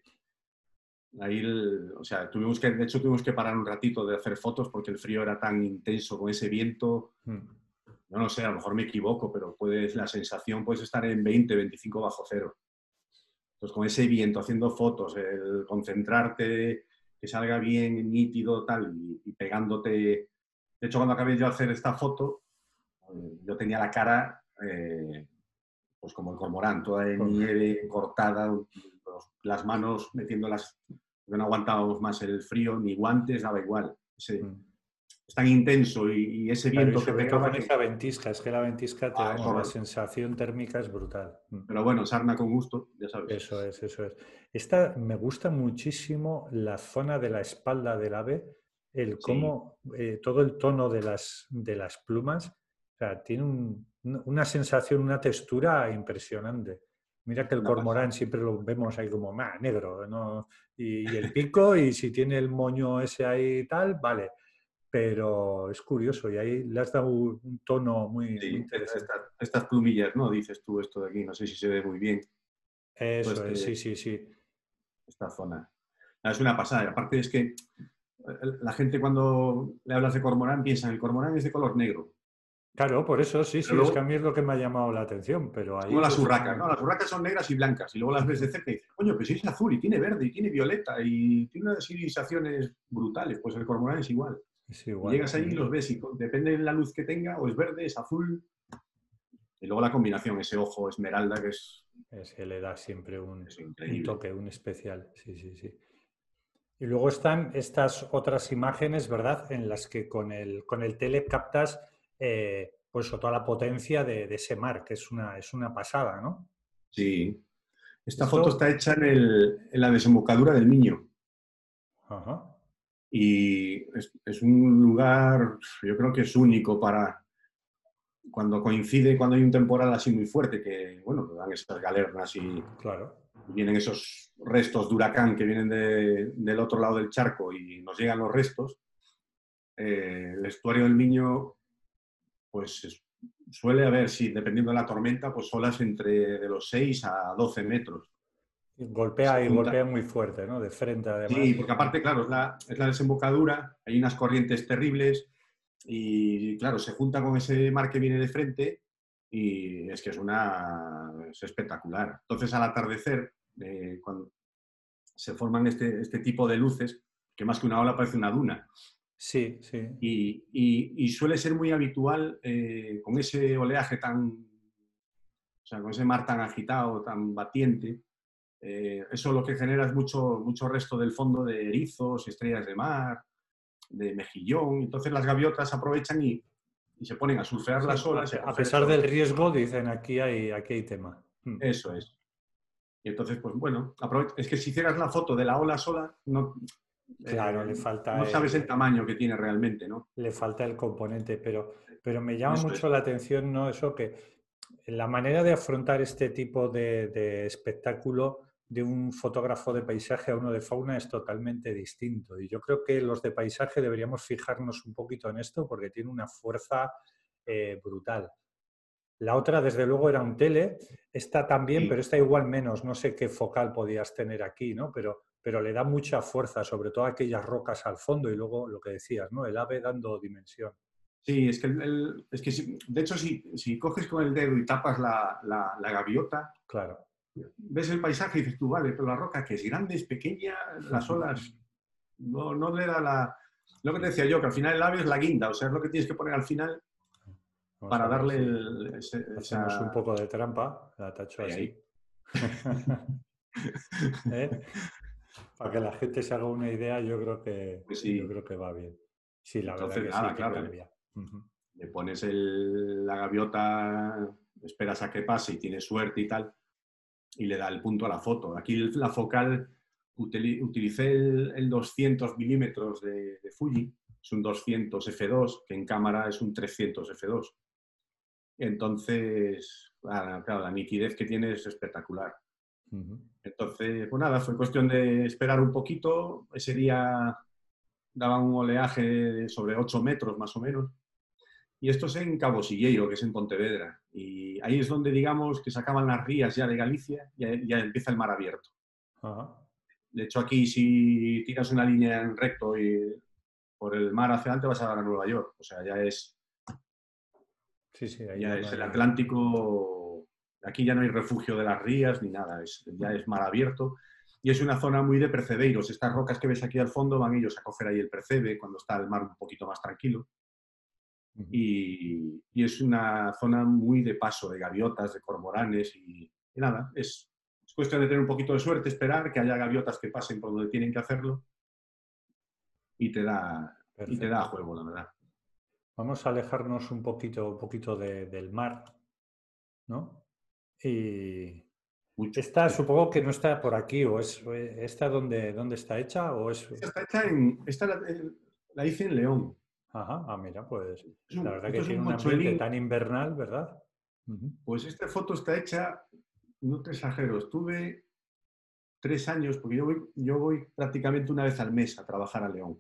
Ahí, el- o sea, tuvimos que, de hecho, tuvimos que parar un ratito de hacer fotos porque el frío era tan intenso con ese viento. Mm. No lo sé, a lo mejor me equivoco, pero puedes, la sensación puedes estar en veinte, veinticinco bajo cero. Entonces, con ese viento, haciendo fotos, el concentrarte, que salga bien, nítido, tal, y, y pegándote. De hecho, cuando acabé yo de hacer esta foto, eh, yo tenía la cara, eh, pues como el cormorán, toda de Con- nieve cortada, los- las manos metiéndolas, porque no aguantábamos más el frío, ni guantes, daba igual. Ese, mm. es tan intenso y, y ese Claro, y viento que sobre todo pegaba con que, esa ventisca, es que la ventisca te, ah, es vamos, la horror. sensación térmica es brutal. Mm. Pero bueno, sarna con gusto, ya sabes. Eso es, eso es. Esta me gusta muchísimo la zona de la espalda del ave, el Sí, cómo eh, todo el tono de las, de las plumas, o sea, tiene un- un- una sensación, una textura impresionante. Mira que el una pasada. cormorán siempre lo vemos ahí como más negro, ¿no? Y, y el pico, y si tiene el moño ese ahí y tal, vale. Pero es curioso, y ahí le has dado un un tono muy, muy Sí, esta- interesante. esta- estas plumillas, ¿no? Dices tú esto de aquí, no sé si se ve muy bien, todo Eso es, este, sí, sí, sí. esta zona. Ah, es una pasada. Y aparte es que eh, la gente cuando le hablas de cormorán piensa, el cormorán es de color negro. Claro, por eso sí, Pero sí, es que a luego mí es lo que me ha llamado la atención, pero es como ahí las pues urracas, no... ¿no? Las urracas son negras y blancas y luego las ves de cerca y dices, coño, pues sí es azul y tiene verde y tiene violeta y tiene unas irisaciones brutales. Pues el cormorán es igual. Es Y igual. llegas allí y Mm. los ves y depende de la luz que tenga, o es verde, es azul. Y luego la combinación, ese ojo esmeralda que es, Es que le da siempre un, es un increíble. toque, un especial. Sí, sí, sí. Y luego están estas otras imágenes, ¿verdad? En las que con el, con el tele captas eh, pues toda la potencia de, de ese mar, que es una, es una pasada, ¿no? Sí. Esta foto está Esto, hecha en, el, en la desembocadura del Miño. ajá. Y es, es un lugar, yo creo que es único para cuando coincide, cuando hay un temporal así muy fuerte, que, bueno, dan esas galernas y, Claro. y vienen esos restos de huracán que vienen de, del otro lado del charco y nos llegan los restos. Eh, el estuario del Miño, pues es, suele haber, sí, dependiendo de la tormenta, pues olas entre de los seis a doce metros. Y se Golpea y junta, golpea muy fuerte, ¿no? De frente, sí, además. porque aparte, claro, es la, es la desembocadura, hay unas corrientes terribles y, claro, se junta con ese mar que viene de frente y es que es una es espectacular. Entonces, al atardecer, eh, cuando se forman este, este tipo de luces, que más que una ola parece una duna. Sí, sí. Y, y, y suele ser muy habitual eh, con ese oleaje tan, o sea, con ese mar tan agitado, tan batiente, eh, eso lo que genera es mucho, mucho resto del fondo de erizos, estrellas de mar, de mejillón. Entonces las gaviotas aprovechan y, y se ponen a surfear Sí, las a, olas y pe- a a coger pesar del esos... riesgo, dicen aquí hay, aquí hay tema. Mm. Eso es. Y entonces, pues bueno, aprove- es que si hicieras la foto de la ola sola, no, Claro, eh, le falta no sabes el el, tamaño que tiene realmente, ¿no? le falta el componente, pero, pero me llama Eso mucho es. la atención, ¿no? Eso que la manera de afrontar este tipo de, de espectáculo de un fotógrafo de paisaje a uno de fauna es totalmente distinto. Y yo creo que los de paisaje deberíamos fijarnos un poquito en esto porque tiene una fuerza eh, brutal. La otra, desde luego, era un tele. Esta también, Sí, pero esta igual menos. No sé qué focal podías tener aquí, ¿no? Pero, pero le da mucha fuerza, sobre todo a aquellas rocas al fondo y luego lo que decías, ¿no? El ave dando dimensión. sí, es que, el, el- es que si- de hecho, si, si coges con el dedo y tapas la, la- la gaviota, Claro. ves el paisaje y dices tú, vale, pero la roca que es grande, es pequeña, las olas no, no le da la... Lo que te decía yo, que al final el ave es la guinda, o sea, es lo que tienes que poner al final Vamos para a ver darle si el- ese- hacemos un esa... poco de trampa. La tacho Ahí, así. ahí. ¿Eh? Para que la gente se haga una idea, yo creo que, Pues yo sí, creo que va bien. Sí, la verdad entonces que sí, nada, que claro, le, cambia. Ujú. le pones el- la gaviota, esperas a que pase y tienes suerte y tal, y le da el punto a la foto. Aquí la focal utili- utilicé el, el doscientos milímetros de, de Fuji, es un doscientos efe dos, que en cámara es un trescientos efe dos. Entonces, claro, claro, la nitidez que tiene es espectacular. Ujú. Entonces, pues nada, fue cuestión de esperar un poquito. Ese día daba un oleaje de sobre ocho metros más o menos. Y esto es en Cabo Silleiro, que es en Pontevedra. Y ahí es donde, digamos, que se acaban las rías ya de Galicia y ya, ya empieza el mar abierto. Ajá. De hecho, aquí si tiras una línea en recto y por el mar hacia adelante vas a dar a Nueva York. O sea, ya es, Sí, sí, ahí ya ya no es el hay. Atlántico. Aquí ya no hay refugio de las rías ni nada, es, ya es mar abierto. Y es una zona muy de percebeiros. Estas rocas que ves aquí al fondo van ellos a coger ahí el percebe cuando está el mar un poquito más tranquilo. Ujú. Y, y es una zona muy de paso, de gaviotas, de cormoranes y, y nada, es, es cuestión de tener un poquito de suerte, esperar que haya gaviotas que pasen por donde tienen que hacerlo y te da, y te da Perfecto. juego, la verdad. Vamos a alejarnos un poquito, un poquito de- del mar, ¿no? Y Mucho, esta mucho. supongo que no está por aquí, o es esta donde, dónde está hecha, o es. Esta está hecha en, esta la, la hice en León. Ajá, ah, mira, pues Es la un, verdad que esto es tiene un un ambiente mochuelín. tan invernal, ¿verdad? Ujú. Pues esta foto está hecha, no te exagero, estuve tres años, porque yo voy, yo voy prácticamente una vez al mes a trabajar a León.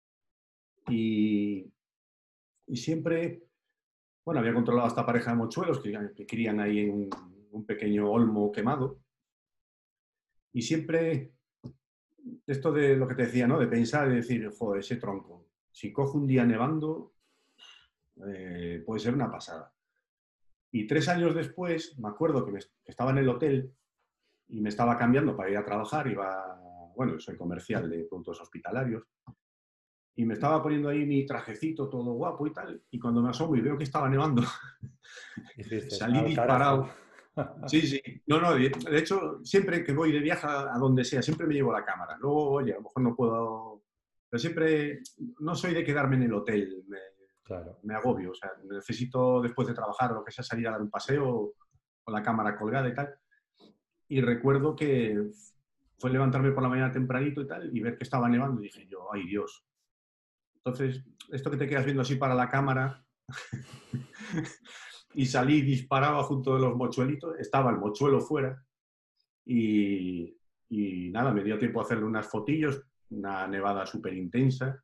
Y, y siempre, bueno, había controlado a esta pareja de mochuelos que, que crían ahí en un, un pequeño olmo quemado. Y siempre, esto de lo que te decía, ¿no? De pensar y decir, joder, ese tronco, si cojo un día nevando, eh, puede ser una pasada. Y tres años después, me acuerdo que, me, que estaba en el hotel y me estaba cambiando para ir a trabajar, iba, bueno, soy comercial de productos hospitalarios, y me estaba poniendo ahí mi trajecito todo guapo y tal, y cuando me asomo y veo que estaba nevando, Dijiste, salí al carajo. disparado. Sí, sí. No, no, de, de hecho, siempre que voy de viaje a, a donde sea, siempre me llevo la cámara. Luego, oye, a lo mejor no puedo, pero siempre, no soy de quedarme en el hotel, me, Claro. me agobio, o sea, necesito después de trabajar o lo que sea salir a dar un paseo con la cámara colgada y tal. Y recuerdo que fue levantarme por la mañana tempranito y tal y ver que estaba nevando y dije yo, ay Dios. Entonces, esto que te quedas viendo así para la cámara y salí, disparaba junto de los mochuelitos, estaba el mochuelo fuera y, y nada, me dio tiempo a hacerle unas fotillos, una nevada súper intensa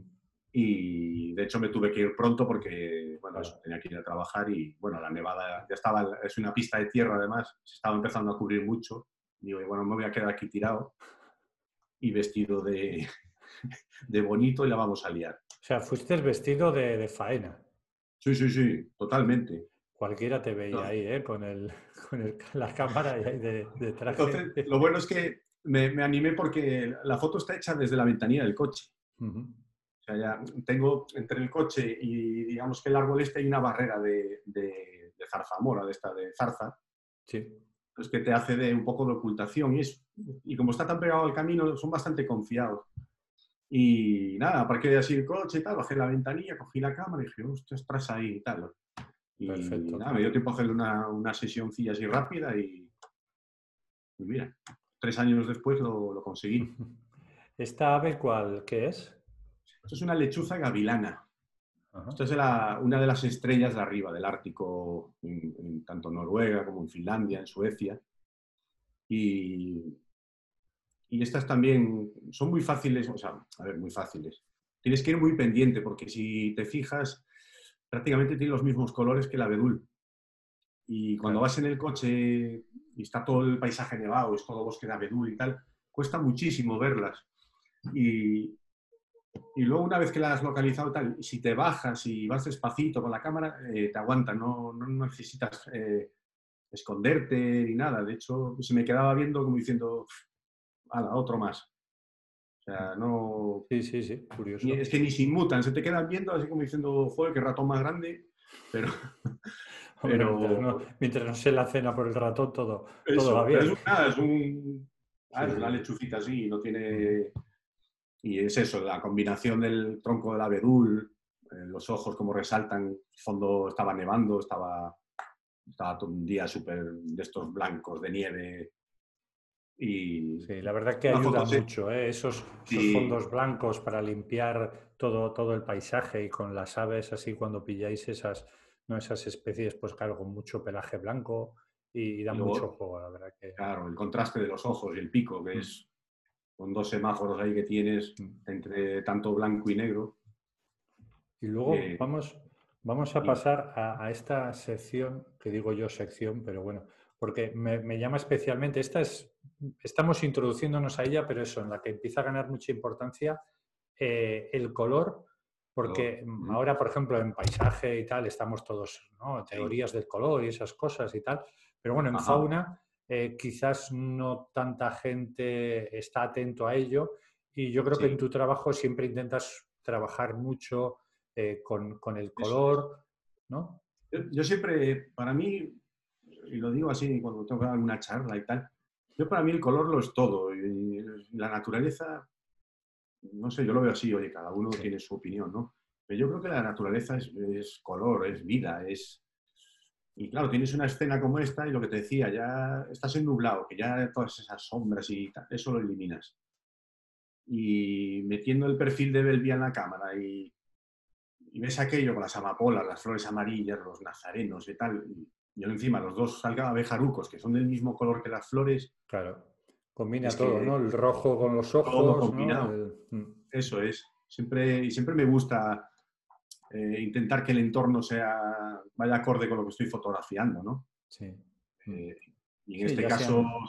y de hecho me tuve que ir pronto porque, bueno, eso, tenía que ir a trabajar y, bueno, la nevada ya estaba, es una pista de tierra además, se estaba empezando a cubrir mucho. Digo, bueno, me voy a quedar aquí tirado y vestido de, de bonito y la vamos a liar. O sea, fuiste vestido de, de faena. Sí, sí, sí, totalmente. Cualquiera te veía No. ahí, ¿eh? Con, el, con el, la cámara y ahí de, de traje. Entonces, lo bueno es que me, me, animé porque la foto está hecha desde la ventanilla del coche. Uh-huh. O sea, ya tengo entre el coche y digamos que el árbol este hay una barrera de, de, de zarzamora, de esta de zarza, sí. pues que te hace de un poco de ocultación y, es, y como está tan pegado al camino son bastante confiados. Y nada, aparqué así el coche y tal, bajé la ventanilla, cogí la cámara y dije, hostia, estás ahí y tal. Y Perfecto. nada, me dio tiempo a hacerle una, una sesioncilla así rápida y, y mira, tres años después lo, lo conseguí. ¿Esta ave cuál? ¿Qué es? Esto es una lechuza gavilana. Ajá. Esto es de la, una de las estrellas de arriba, del Ártico, en, en tanto en Noruega como en Finlandia, en Suecia. Y, y estas también son muy fáciles, o sea, a ver, muy fáciles. Tienes que ir muy pendiente porque si te fijas, prácticamente tiene los mismos colores que el abedul. Y cuando Claro. vas en el coche y está todo el paisaje nevado, es todo bosque de abedul y tal, cuesta muchísimo verlas. Y, y luego una vez que la has localizado tal, si te bajas y vas despacito con la cámara, eh, te aguanta, no, no necesitas eh, esconderte ni nada. De hecho, se me quedaba viendo como diciendo, ala, otro más. O sea, no... Sí, sí, sí, curioso. Es que ni se inmutan, se te quedan viendo así como diciendo, joder, qué ratón más grande, pero... Hombre, mientras pero no, mientras no se la cena por el ratón, todo, todo va eso, pero es, bien. una, es, un, ah, Sí, es una sí. lechucita así, no tiene... Y es eso, la combinación del tronco del abedul, eh, los ojos como resaltan, el fondo estaba nevando, estaba, estaba todo un día súper de estos blancos de nieve y Sí, la verdad que una ayuda foto sí, mucho, ¿eh? Esos, esos sí, fondos blancos para limpiar todo, todo el paisaje y con las aves así cuando pilláis esas, ¿no? Esas especies, pues claro, con mucho pelaje blanco y, y y dan mucho luego, juego, la verdad que... claro, el contraste de los ojos y el pico, que Mm, es con dos semáforos ahí que tienes mm. entre tanto blanco y negro. Y luego Eh, vamos, vamos a y, pasar a, a esta sección, que digo yo sección, pero bueno, porque me, me llama especialmente, esta es, estamos introduciéndonos a ella, pero eso, en la que empieza a ganar mucha importancia eh, el color, color. porque mm, ¿Mm? ahora, por ejemplo, en paisaje y tal, estamos todos, ¿no? Sí. Teorías del color y esas cosas y tal, pero bueno, en Ajá. fauna eh, quizás no tanta gente está atento a ello y yo creo que en Sí, tu trabajo siempre intentas trabajar mucho eh, con, con, el eso es. color, ¿no? Yo, yo siempre, para mí, y lo digo así cuando tengo que dar una charla y tal, yo para mí el color lo es todo. Y la naturaleza, no sé, yo lo veo así, oye, cada uno Sí, tiene su opinión, ¿no? Pero yo creo que la naturaleza es, es color, es vida, es... Y claro, tienes una escena como esta y lo que te decía, ya estás ennublado, que ya todas esas sombras y tal, eso lo eliminas. Y metiendo el perfil de Belvía en la cámara y, y ves aquello con las amapolas, las flores amarillas, los nazarenos y tal, y, y encima los dos abejarucos que son del mismo color que las flores, claro. Combina es todo, que ¿no? El rojo con los todo ojos, ¿no? combinado. El, mm, Eso es. Siempre, y siempre me gusta eh, intentar que el entorno sea, vaya acorde con lo que estoy fotografiando, ¿no? sí. Mm. Eh, y en Sí, este ya caso sean...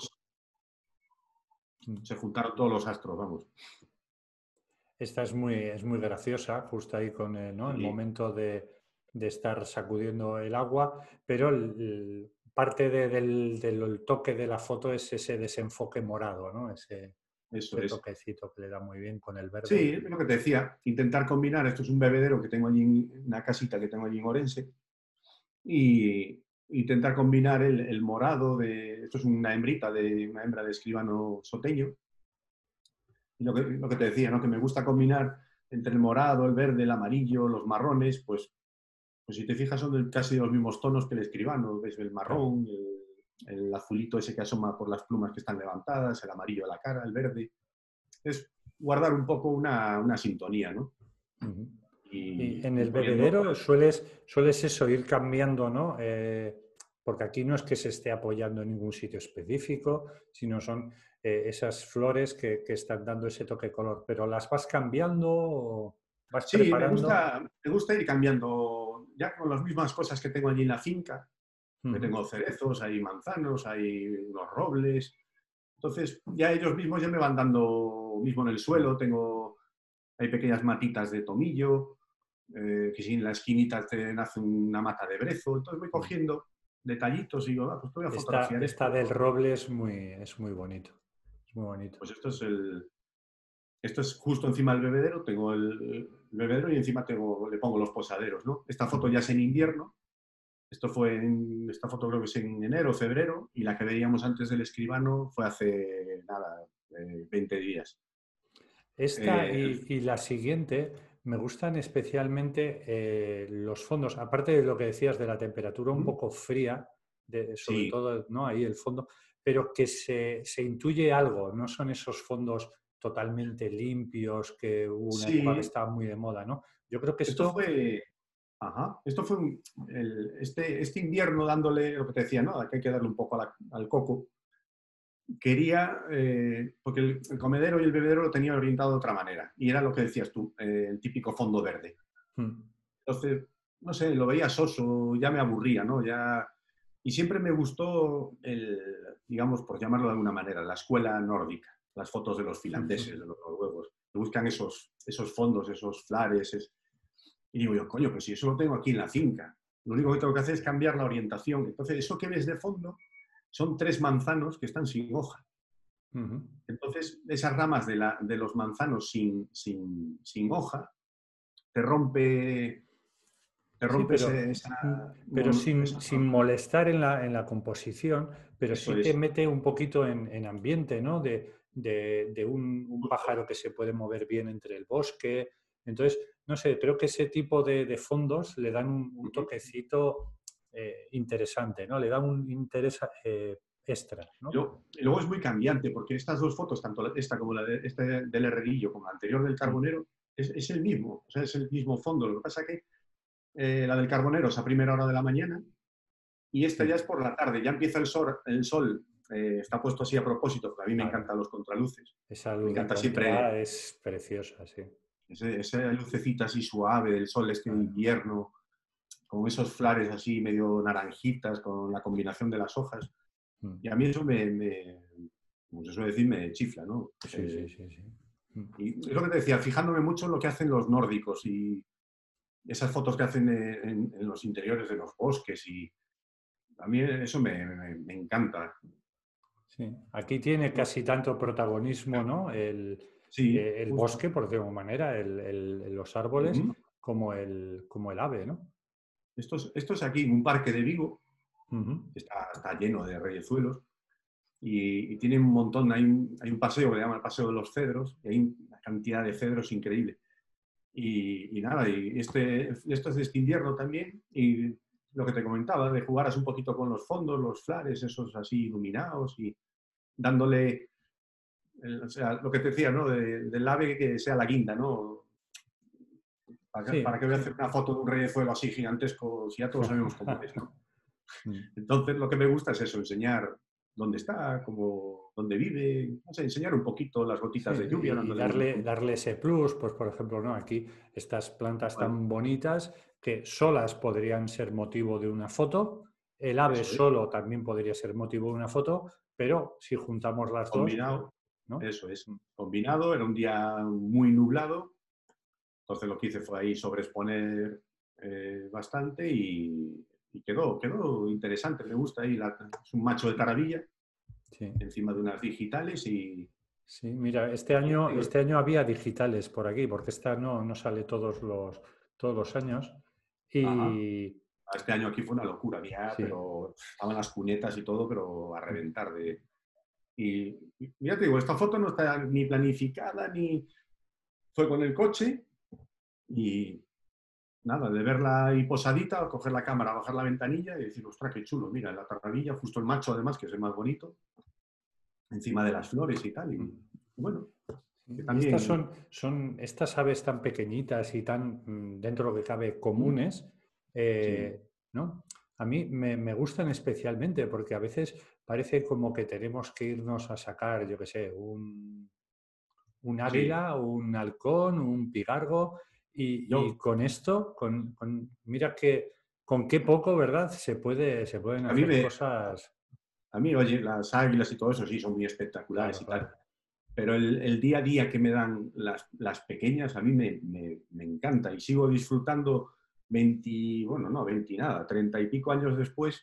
Mm. se juntaron todos los astros, vamos. Esta es muy, es muy graciosa, justo ahí con el, ¿no? el Y momento de, de estar sacudiendo el agua, pero el, el- parte de- del, del toque de la foto es ese desenfoque morado, ¿no? Ese, eso ese es. toquecito que le da muy bien con el Sí, verde. es lo que te decía, intentar combinar, esto es un bebedero que tengo allí, en una casita que tengo allí en Orense, y intentar combinar el, el morado de, esto es una hembrita de una hembra de escribano soteño, y lo que, lo que te decía, ¿no? Que me gusta combinar entre el morado, el verde, el amarillo, los marrones, pues, pues si te fijas son de casi los mismos tonos que el escribano, ves el Claro. marrón, el, el azulito ese que asoma por las plumas que están levantadas, el amarillo a la cara, el verde, es guardar un poco una, una sintonía, ¿no? Ujú. Y y, en y el poniendo, bebedero sueles, sueles eso, ir cambiando, ¿no? Eh, porque aquí no es que se esté apoyando en ningún sitio específico, sino son eh, esas flores que, que están dando ese toque de color. Pero las vas cambiando o vas sí, me preparando. gusta, me gusta ir cambiando ya con las mismas cosas que tengo allí en la finca, que Ujú. tengo cerezos, hay manzanos, hay unos robles. Entonces, ya ellos mismos ya me van dando, mismo en el suelo, tengo, hay pequeñas matitas de tomillo, eh, que si en la esquinita te nace una mata de brezo. Entonces voy Mm. cogiendo detallitos y digo, ah, pues te voy a Esta, fotografiar esta esto. del roble es muy, es muy bonito. Es muy bonito. Pues esto es el, esto es justo encima del bebedero, tengo el, el bebedero y encima tengo, le pongo los posaderos, ¿no? Esta foto Ujú. ya es en invierno. Esto fue en, esta foto creo que es en enero o febrero, y la que veíamos antes del escribano fue hace, nada, eh, veinte días. Esta Eh, y, y la siguiente me gustan especialmente eh, los fondos, aparte de lo que decías de la temperatura un ¿Mm? poco fría, de, sobre Sí, todo, ¿no? Ahí el fondo, pero que se, se intuye algo, no son esos fondos totalmente limpios que hubo una época que sí, estaba muy de moda, ¿no? Yo creo que esto esto... fue, ajá, esto fue un- el- este, este invierno dándole lo que te decía, ¿no? Que hay que darle un poco a la- al coco. Quería, eh, porque el, el comedero y el bebedero lo tenía orientado de otra manera, y era lo que decías tú, eh, el típico fondo verde. Mm, Entonces, no sé, lo veía soso, ya me aburría, ¿no? Ya... Y siempre me gustó el, digamos, por llamarlo de alguna manera, la escuela nórdica, las fotos de los mm, finlandeses, mm. de los noruegos, que buscan esos, esos fondos, esos flares. Es... Y digo yo, coño, pues si eso lo tengo aquí en la finca, lo único que tengo que hacer es cambiar la orientación. Entonces, eso que ves de fondo son tres manzanos que están sin hoja. Ujú. Entonces, esas ramas de, la, de los manzanos sin, sin, sin hoja te rompe, te Sí, rompe pero, ese, esa, mm, pero sin, esa, sin molestar en la, en la composición, pero eso sí te es, mete un poquito en, en ambiente, ¿no? De, de- de un, un justo. pájaro que se puede mover bien entre el bosque. Entonces, no sé, creo que ese tipo de, de fondos le dan un, un Ujú. toquecito eh, interesante, ¿no? Le dan un interés eh, extra, Y ¿no? luego, y luego es muy cambiante, porque estas dos fotos, tanto esta como la de, este del herrerillo como la anterior del Mm, carbonero, es, es el mismo, o sea, es el mismo fondo. Lo que pasa que eh, la del carbonero es a primera hora de la mañana y esta ya mm. es por la tarde, ya empieza el sol, el sol eh, está puesto así a propósito, porque a mí me Claro, encantan los contraluces. esa Me luz de encanta siempre contra es preciosa, sí. ese, esa lucecita así suave del sol este de Claro. invierno, con esos flares así medio naranjitas, con la combinación de las hojas. Mm. Y a mí eso me, me como se suele decir, me chifla, ¿no? Sí, sí, Eh, sí, sí. Mm. y es lo que te decía, fijándome mucho en lo que hacen los nórdicos y esas fotos que hacen en, en los interiores de los bosques. Y a mí eso me, me, me encanta. Sí, aquí tiene No, casi tanto protagonismo, ¿no? El, sí, eh, el justo. bosque, por decirlo de alguna manera, el- el- los árboles, Ujú. como el, como el ave, ¿no? Esto, es, esto es aquí, un parque de Vigo, Ujú. que está, está lleno de reyezuelos. Y, y tiene un montón, hay un, hay un paseo que se llama el Paseo de los Cedros, y hay una cantidad de cedros increíble. Y, y nada, y este, esto es de este invierno también, y lo que te comentaba, de jugar así un poquito con los fondos, los flares, esos así iluminados, y dándole, el- o sea, lo que te decía, ¿no? De- del ave que sea la guinda, ¿no? ¿Para qué, para Sí, qué voy a hacer sí. una foto de un reyezuelo así gigantesco si ya todos sabemos cómo es, ¿no? Mm. Entonces, lo que me gusta es eso, enseñar dónde está, cómo, dónde vive, no sé, enseñar un poquito las Sí, gotitas de lluvia, y, y dándole luz. darle, darle ese plus, pues por ejemplo, ¿no? Aquí estas plantas Vale, tan bonitas que solas podrían ser motivo de una foto, el ave eso es. solo también podría ser motivo de una foto, pero si juntamos las dos, Combinado, ¿no? eso es. Mm. Combinado, era un día muy nublado, entonces lo que hice fue ahí sobreexponer eh, bastante y, y quedó, quedó interesante, me gusta ahí, la- es un macho de taravilla Sí. encima de unas digitales y, Sí, mira, este y ya te año, digo, este año había digitales por aquí, porque esta no, no sale todos los, todos los años. ajá, Y este año aquí fue una locura, había, sí, pero estaban las cunetas y todo, pero a mm, reventar de... Y, y ya te digo, esta foto no está ni planificada, ni fue con el coche y nada, de verla ahí posadita, coger la cámara, bajar la ventanilla y decir, ostras, qué chulo, mira, la taravilla, justo el macho además, que es el más bonito, encima de las flores y tal. mm. Y bueno, que Y estas también, son, son estas aves tan pequeñitas y tan, mm, dentro de lo que cabe, ¿Mm? comunes, Sí, eh, ¿no? A mí me, me gustan especialmente porque a veces parece como que tenemos que irnos a sacar, yo qué sé, un, un sí. águila, un halcón, un pigargo, y, y Yo, con esto, con, con- mira que con qué poco, ¿verdad? Se puede, se pueden a mí hacer me, cosas, a mí, oye, las águilas y todo eso sí son muy espectaculares claro, y tal, claro. pero el, el día a día que me dan las, las pequeñas a mí me, me, me encanta y sigo disfrutando veinte, bueno, no, veinte nada, treinta y pico años después,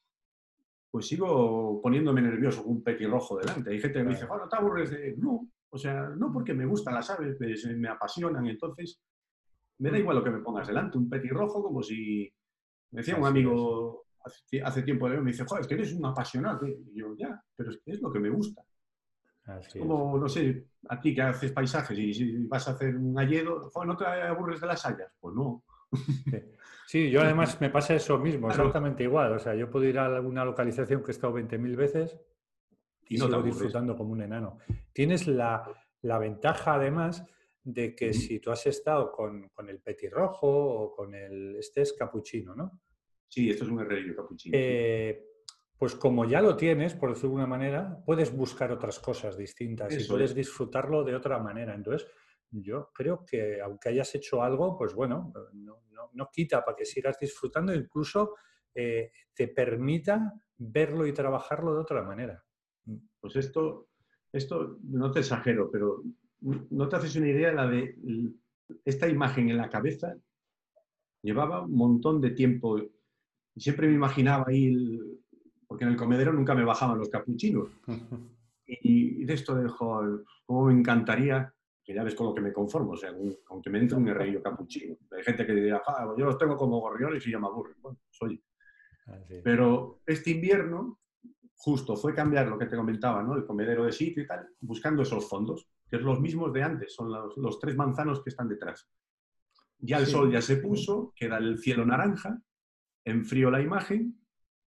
pues sigo poniéndome nervioso con un petirrojo delante. Hay gente que me dice, Claro. bueno, ¿te aburres de...? No, o sea, no porque me gustan las aves, pues, me apasionan, entonces me da Mm, igual lo que me pongas delante, un petirrojo como si... Me decía un así es, amigo hace, hace tiempo, me dice, joder, es que eres un apasionado. Y yo, ya, pero es que es lo que me gusta. Es así es. como, no sé, a ti que haces paisajes y si vas a hacer un alledo, joder, ¿no te aburres de las hayas? Pues no. Sí. Sí, yo además me pasa eso mismo, Claro, exactamente igual. O sea, yo puedo ir a alguna localización que he estado veinte mil veces y y no te sigo aburres. disfrutando como un enano. Tienes la, la ventaja, además, de que Ujú. si tú has estado con, con el petirrojo o con el, este es capuchino, ¿no? Sí, esto es un herrerillo capuchino, sí. Eh, pues como ya lo tienes, por decirlo de alguna manera, puedes buscar otras cosas distintas y Eso puedes es. disfrutarlo de otra manera. Entonces, yo creo que aunque hayas hecho algo, pues bueno, no, no- no quita para que sigas disfrutando, incluso eh, te permita verlo y trabajarlo de otra manera. Pues esto, esto no te exagero, pero no te haces una idea la de esta imagen en la cabeza. Llevaba un montón de tiempo y siempre me imaginaba ahí, el- porque en el comedero nunca me bajaban los capuchinos. Y, y de esto de, joder, cómo me encantaría, que ya ves con lo que me conformo, o sea, un- aunque me entre un herrerillo capuchino. Hay gente que dirá, "Ah, yo los tengo como gorriones y ya me aburren". Bueno, pues oye. Así es. Pero este invierno justo fue cambiar lo que te comentaba, ¿no? El comedero de sitio y tal, buscando esos fondos, que es los mismos de antes, son los, los tres manzanos que están detrás. Ya el sol Sí, ya se puso, queda el cielo naranja, enfrío la imagen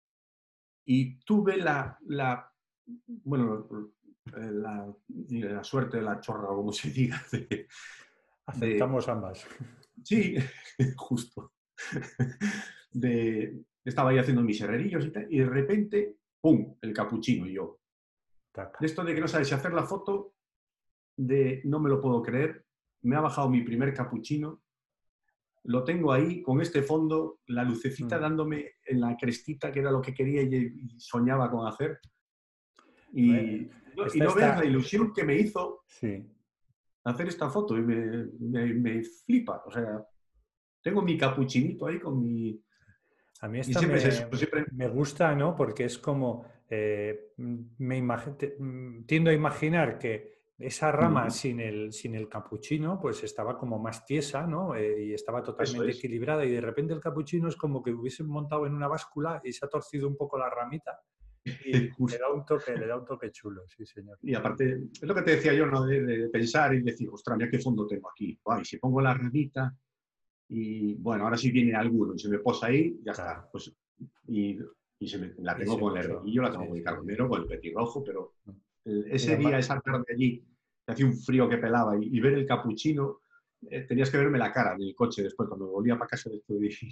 y tuve la, la bueno, eh, la, la, suerte de la chorra, o como se diga, de, de aceptamos ambas. sí, justo, de, estaba ahí haciendo mis herrerillos y tal, y de repente, ¡pum!, el capuchino y yo. Taca. De esto de que no sabes si hacer la foto, de no me lo puedo creer, me ha bajado mi primer capuchino, lo tengo ahí con este fondo, la lucecita Mm. dándome en la crestita, que era lo que quería y, y soñaba con hacer. Me- Y, y Esta no ves la está, ilusión que me hizo sí. hacer esta foto y me, me, me flipa. O sea, tengo mi capuchinito ahí con mi... A mí Y esta siempre es eso, me, siempre... me gusta, ¿no? Porque es como, eh, me imag- te- mm, tiendo a imaginar que esa rama Mm, sin el, sin el capuchino, pues estaba como más tiesa, ¿no? Eh, y estaba eso totalmente es. equilibrada y de repente el capuchino es como que hubiesen montado en una báscula y se ha torcido un poco la ramita y le da Justo. un toque, le da un toque chulo, sí, señor. Y aparte, es lo que te decía yo, ¿no? De, de pensar y decir, ostras, mira qué fondo tengo aquí. Guay, si pongo la ramita y, bueno, ahora sí viene alguno y se me posa ahí, ya está. Claro. Pues, y, y se me, la Y tengo se con el posó, herrerillo, la tengo sí, con el sí, sí. carbonero, con el petirrojo, pero el- Mira, ese día, ma- esa tarde allí, que hacía un frío que pelaba y, y ver el capuchino, eh, tenías que verme la cara en el coche después, cuando volvía para casa de esto. Dije,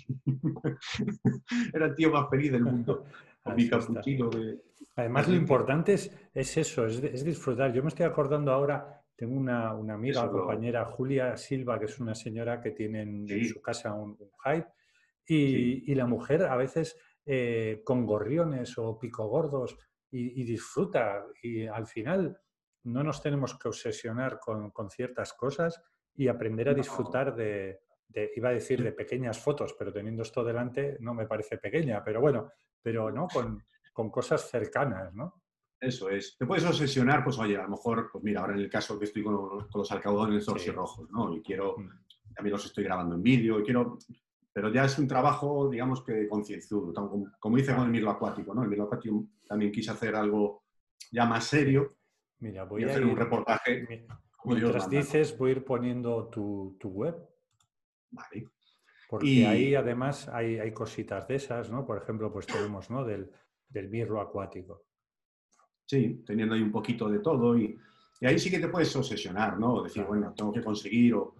era el tío más feliz del mundo, con mi así está. capuchino. De... Además, lo Así que importante es, es eso, es, es disfrutar. Yo me estoy acordando ahora, tengo una, una eso amiga, es lo... compañera, Julia Silva, que es una señora que tiene en, en su Sí, casa un, un hive, sí. y, y la mujer a veces eh, con gorriones o picogordos y, y disfruta. Y al final no nos tenemos que obsesionar con, con ciertas cosas y aprender a No, disfrutar de, de, iba a decir, de pequeñas fotos, pero teniendo esto delante no me parece pequeña, pero bueno, pero no, con, con cosas cercanas, ¿no? eso es. Te puedes obsesionar, pues oye, a lo mejor, pues mira, ahora en el caso que estoy con, con los alcaudones Sí. rojos, ¿no? Y quiero, Mm. también los estoy grabando en vídeo, y quiero, pero ya es un trabajo, digamos que concienzudo, como, como hice con el Claro, mirlo acuático, ¿no? El mirlo acuático también quise hacer algo ya más sí. serio Mira, y voy a hacer un ir, reportaje mi- como Dios mientras manda, ¿no? dices, voy a ir poniendo tu, tu web, Vale. porque ahí Y además hay, hay cositas de esas, ¿no? Por ejemplo, pues tenemos, ¿no? Del, del mirlo acuático. sí, teniendo ahí un poquito de todo y, Y ahí sí que te puedes obsesionar, ¿no? Decir, Claro. bueno, tengo que conseguir, o...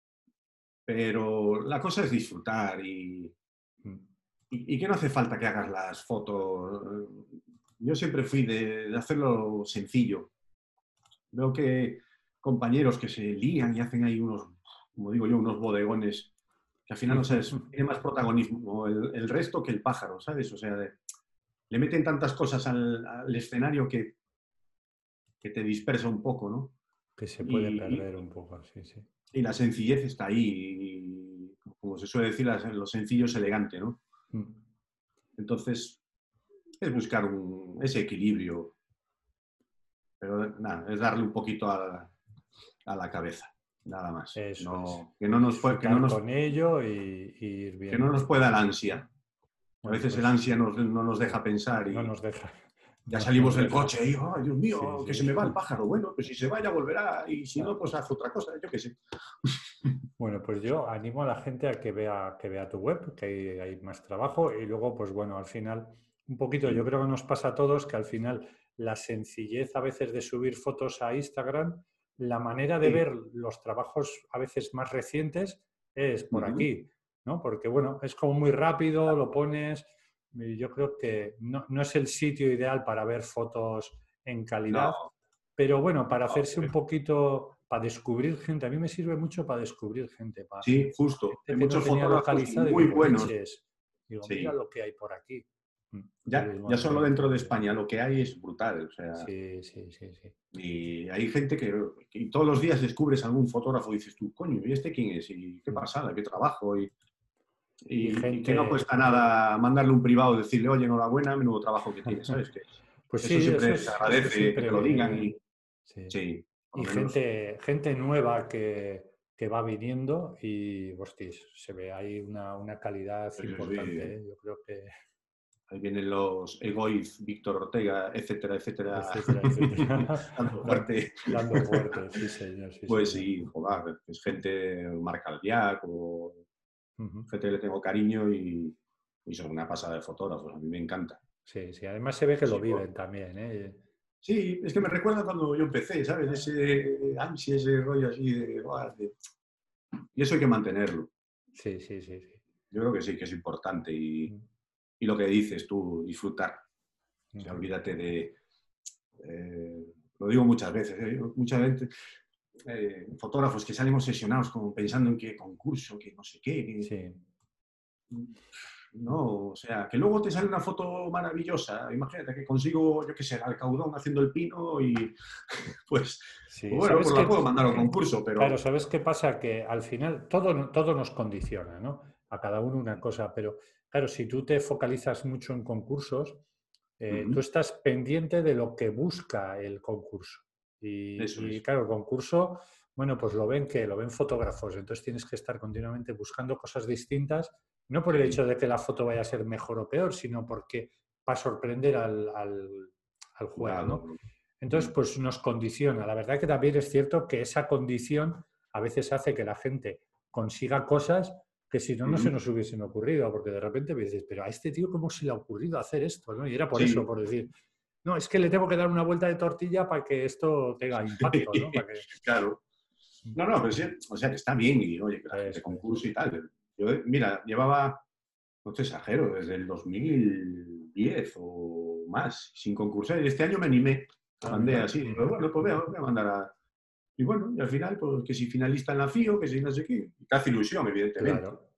pero la cosa es disfrutar y, Mm. y, y que no hace falta que hagas las fotos. Yo siempre fui de, de hacerlo sencillo. Veo que compañeros que se lían y hacen ahí unos, como digo yo, unos bodegones que al final no sabes, tiene más protagonismo el, el resto que el pájaro, ¿sabes? O sea, de- le meten tantas cosas al, al escenario que, que te dispersa un poco, ¿no? Que se puede Y, perder un poco, sí, sí. y la sencillez está ahí, y, como se suele decir, lo sencillo es elegante, ¿no? Mm. Entonces, es buscar un, ese equilibrio, pero nada, es darle un poquito a, a la cabeza, nada más. Eso es. No, que, no nos, que, no Disfrutar nos, con ello y, y ir que no bien. nos pueda la ansia. A Bueno, veces el pues ansia nos, no nos sí, deja pensar no y nos deja, ya no salimos nos del deja. coche y, ¡ay, Dios Sí, mío, que se sí. me va el pájaro! Bueno, pues si se va ya volverá y si no, Ah, pues haz otra cosa, yo qué sé. bueno, pues yo animo a la gente a que vea, que vea tu web, que hay, hay más trabajo y luego, pues bueno, al final, un poquito, yo Sí, creo que nos pasa a todos que al final la sencillez a veces de subir fotos a Instagram, la manera de sí. ver los trabajos a veces más recientes es por Ujú. aquí, ¿no? Porque bueno, es como muy rápido, lo pones y yo creo que no, no es el sitio ideal para ver fotos en calidad, No, pero bueno, para no, hacerse un poquito, para descubrir gente, a mí me sirve mucho para descubrir gente, para sí, justo. gente Hay que no muchos tenía fotógrafos localizada y muy digo, buenos. leches, digo, mira Sí. lo que hay por aquí. Mm, Ya, entonces, ya bueno, solo me- dentro de España lo que hay es brutal. O sea, sí, sí, sí, sí. y hay gente que, que todos los días descubres algún fotógrafo y dices tú, coño, ¿y este quién es? ¿Y qué Mm. pasada? ¿Qué trabajo? Y, Y y, y que no gente, cuesta nada mandarle un privado, decirle, oye, enhorabuena, menudo trabajo que tienes, ¿sabes? Que pues eso sí, eso siempre se es, eso agradece que siempre te lo viene digan bien. y Sí. sí, por Y lo menos. gente, gente nueva que, que va viniendo y, hostis, se ve ahí una, una calidad Sí, sí, importante, sí. ¿eh? Yo creo que, Ahí vienen los Egoiz, Víctor Ortega, etcétera, etcétera, etcétera, etcétera, tanto Dan- fuerte. dando fuerte, sí, señor, sí, Pues señor. sí, joder, es gente marca Albiac o Ujú. gente que le tengo cariño y, y son una pasada de fotógrafos, a mí me encanta. Sí, sí, además se ve que lo Sí, por- viven también, ¿eh? sí, es que me recuerda cuando yo empecé, ¿sabes? Ese ansia, ese rollo así de, "Buah", de- Y eso hay que mantenerlo. Sí, sí, sí, sí. Yo creo que sí, que es importante. Y, Mm, y lo que dices tú, disfrutar. O sea, ujú. olvídate de... eh, lo digo muchas veces, ¿eh? Mucha gente, eh, fotógrafos que salen obsesionados como pensando en qué concurso, que no sé qué, que- Sí, no, o sea, que luego te sale una foto maravillosa. Imagínate que consigo, yo qué sé, Alcaudón haciendo el pino y pues, pues sí. bueno, ¿Sabes pues la puedo qué? mandar a un concurso, Claro, pero ¿sabes qué pasa? Que al final todo, no- todo nos condiciona, ¿no? A cada uno una cosa, pero claro, si tú te focalizas mucho en concursos, eh, tú ujú, estás pendiente de lo que busca el concurso. eso Y, y, es. claro, el concurso, bueno, pues lo ven que lo ven fotógrafos, entonces tienes que estar continuamente buscando cosas distintas, no por el Sí, hecho de que la foto vaya a ser mejor o peor, sino porque va a sorprender al, al- al juez, ¿no? claro. Entonces, Mm, pues nos condiciona. La verdad que también es cierto que esa condición a veces hace que la gente consiga cosas que si no, no se ujú. nos hubiesen ocurrido, porque de repente me dices, pero a este tío, ¿cómo se le ha ocurrido hacer esto? ¿no? Y era por eso, Sí, por decir, no, es que le tengo que dar una vuelta de tortilla para que esto tenga impacto, ¿no? Para que... claro. No, no, pero sí, o sea, que está bien y oye, que la gente Eso es. concurso y tal. Yo, mira, llevaba, no te exagero, desde el dos mil diez o más sin concursar y este año me animé. Ah, Mandé mira. así, digo, Ujú. bueno, pues voy a, voy a mandar a... Y bueno, y al final, pues que si finalista en la FIO, que si no sé qué, te hace ilusión, evidentemente. Claro.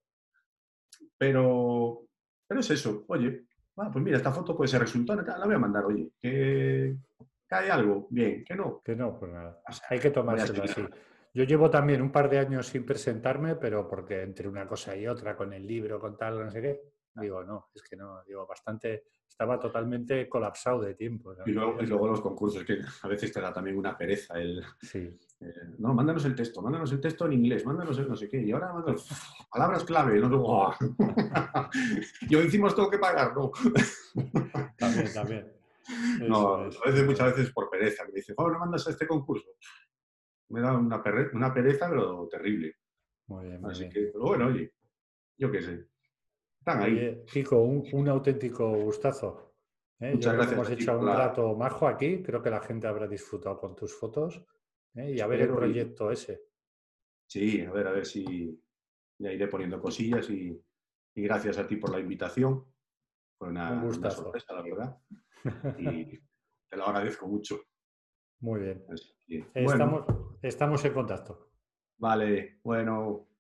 Pero, pero es eso, oye, ah, pues mira, esta foto puede ser resultado, la voy a mandar, oye, que cae algo, bien, que no. Que no, pues nada. O sea, Hay que no voy a tomárselo seguir. así. Yo llevo también un par de años sin presentarme, pero porque entre una cosa y otra, con el libro, con tal, no sé qué, digo, no, es que no, digo, bastante, estaba totalmente colapsado de tiempo, Y ¿sabes? Y luego, ya y está. luego los concursos, que a veces te da también una pereza el, Sí. eh, no, mándanos el texto, mándanos el texto en inglés, mándanos el no sé qué, y ahora mándanos palabras clave, no ¡oh! Yo encima os tengo que pagar, no. También, también. No, Eso es. a veces, muchas veces por pereza, me dicen, oh, no mandas a este concurso. Me da una, perre, una pereza, pero terrible. Muy bien, muy Así bien. que, pero bueno, oye, yo qué sé, están ahí. Oye, Kiko, un, un auténtico gustazo. ¿eh? Yo Muchas creo que gracias hemos a ti hecho por un la... rato majo aquí. Creo que la gente habrá disfrutado con tus fotos, ¿eh? Y a ver el Espero y proyecto ese. sí, a ver, a ver si ya iré poniendo cosillas y, y gracias a ti por la invitación. Fue Un una, una gustazo. sorpresa, la verdad, y te lo agradezco mucho. Muy bien. Así que, bueno, Estamos, estamos en contacto. vale, bueno.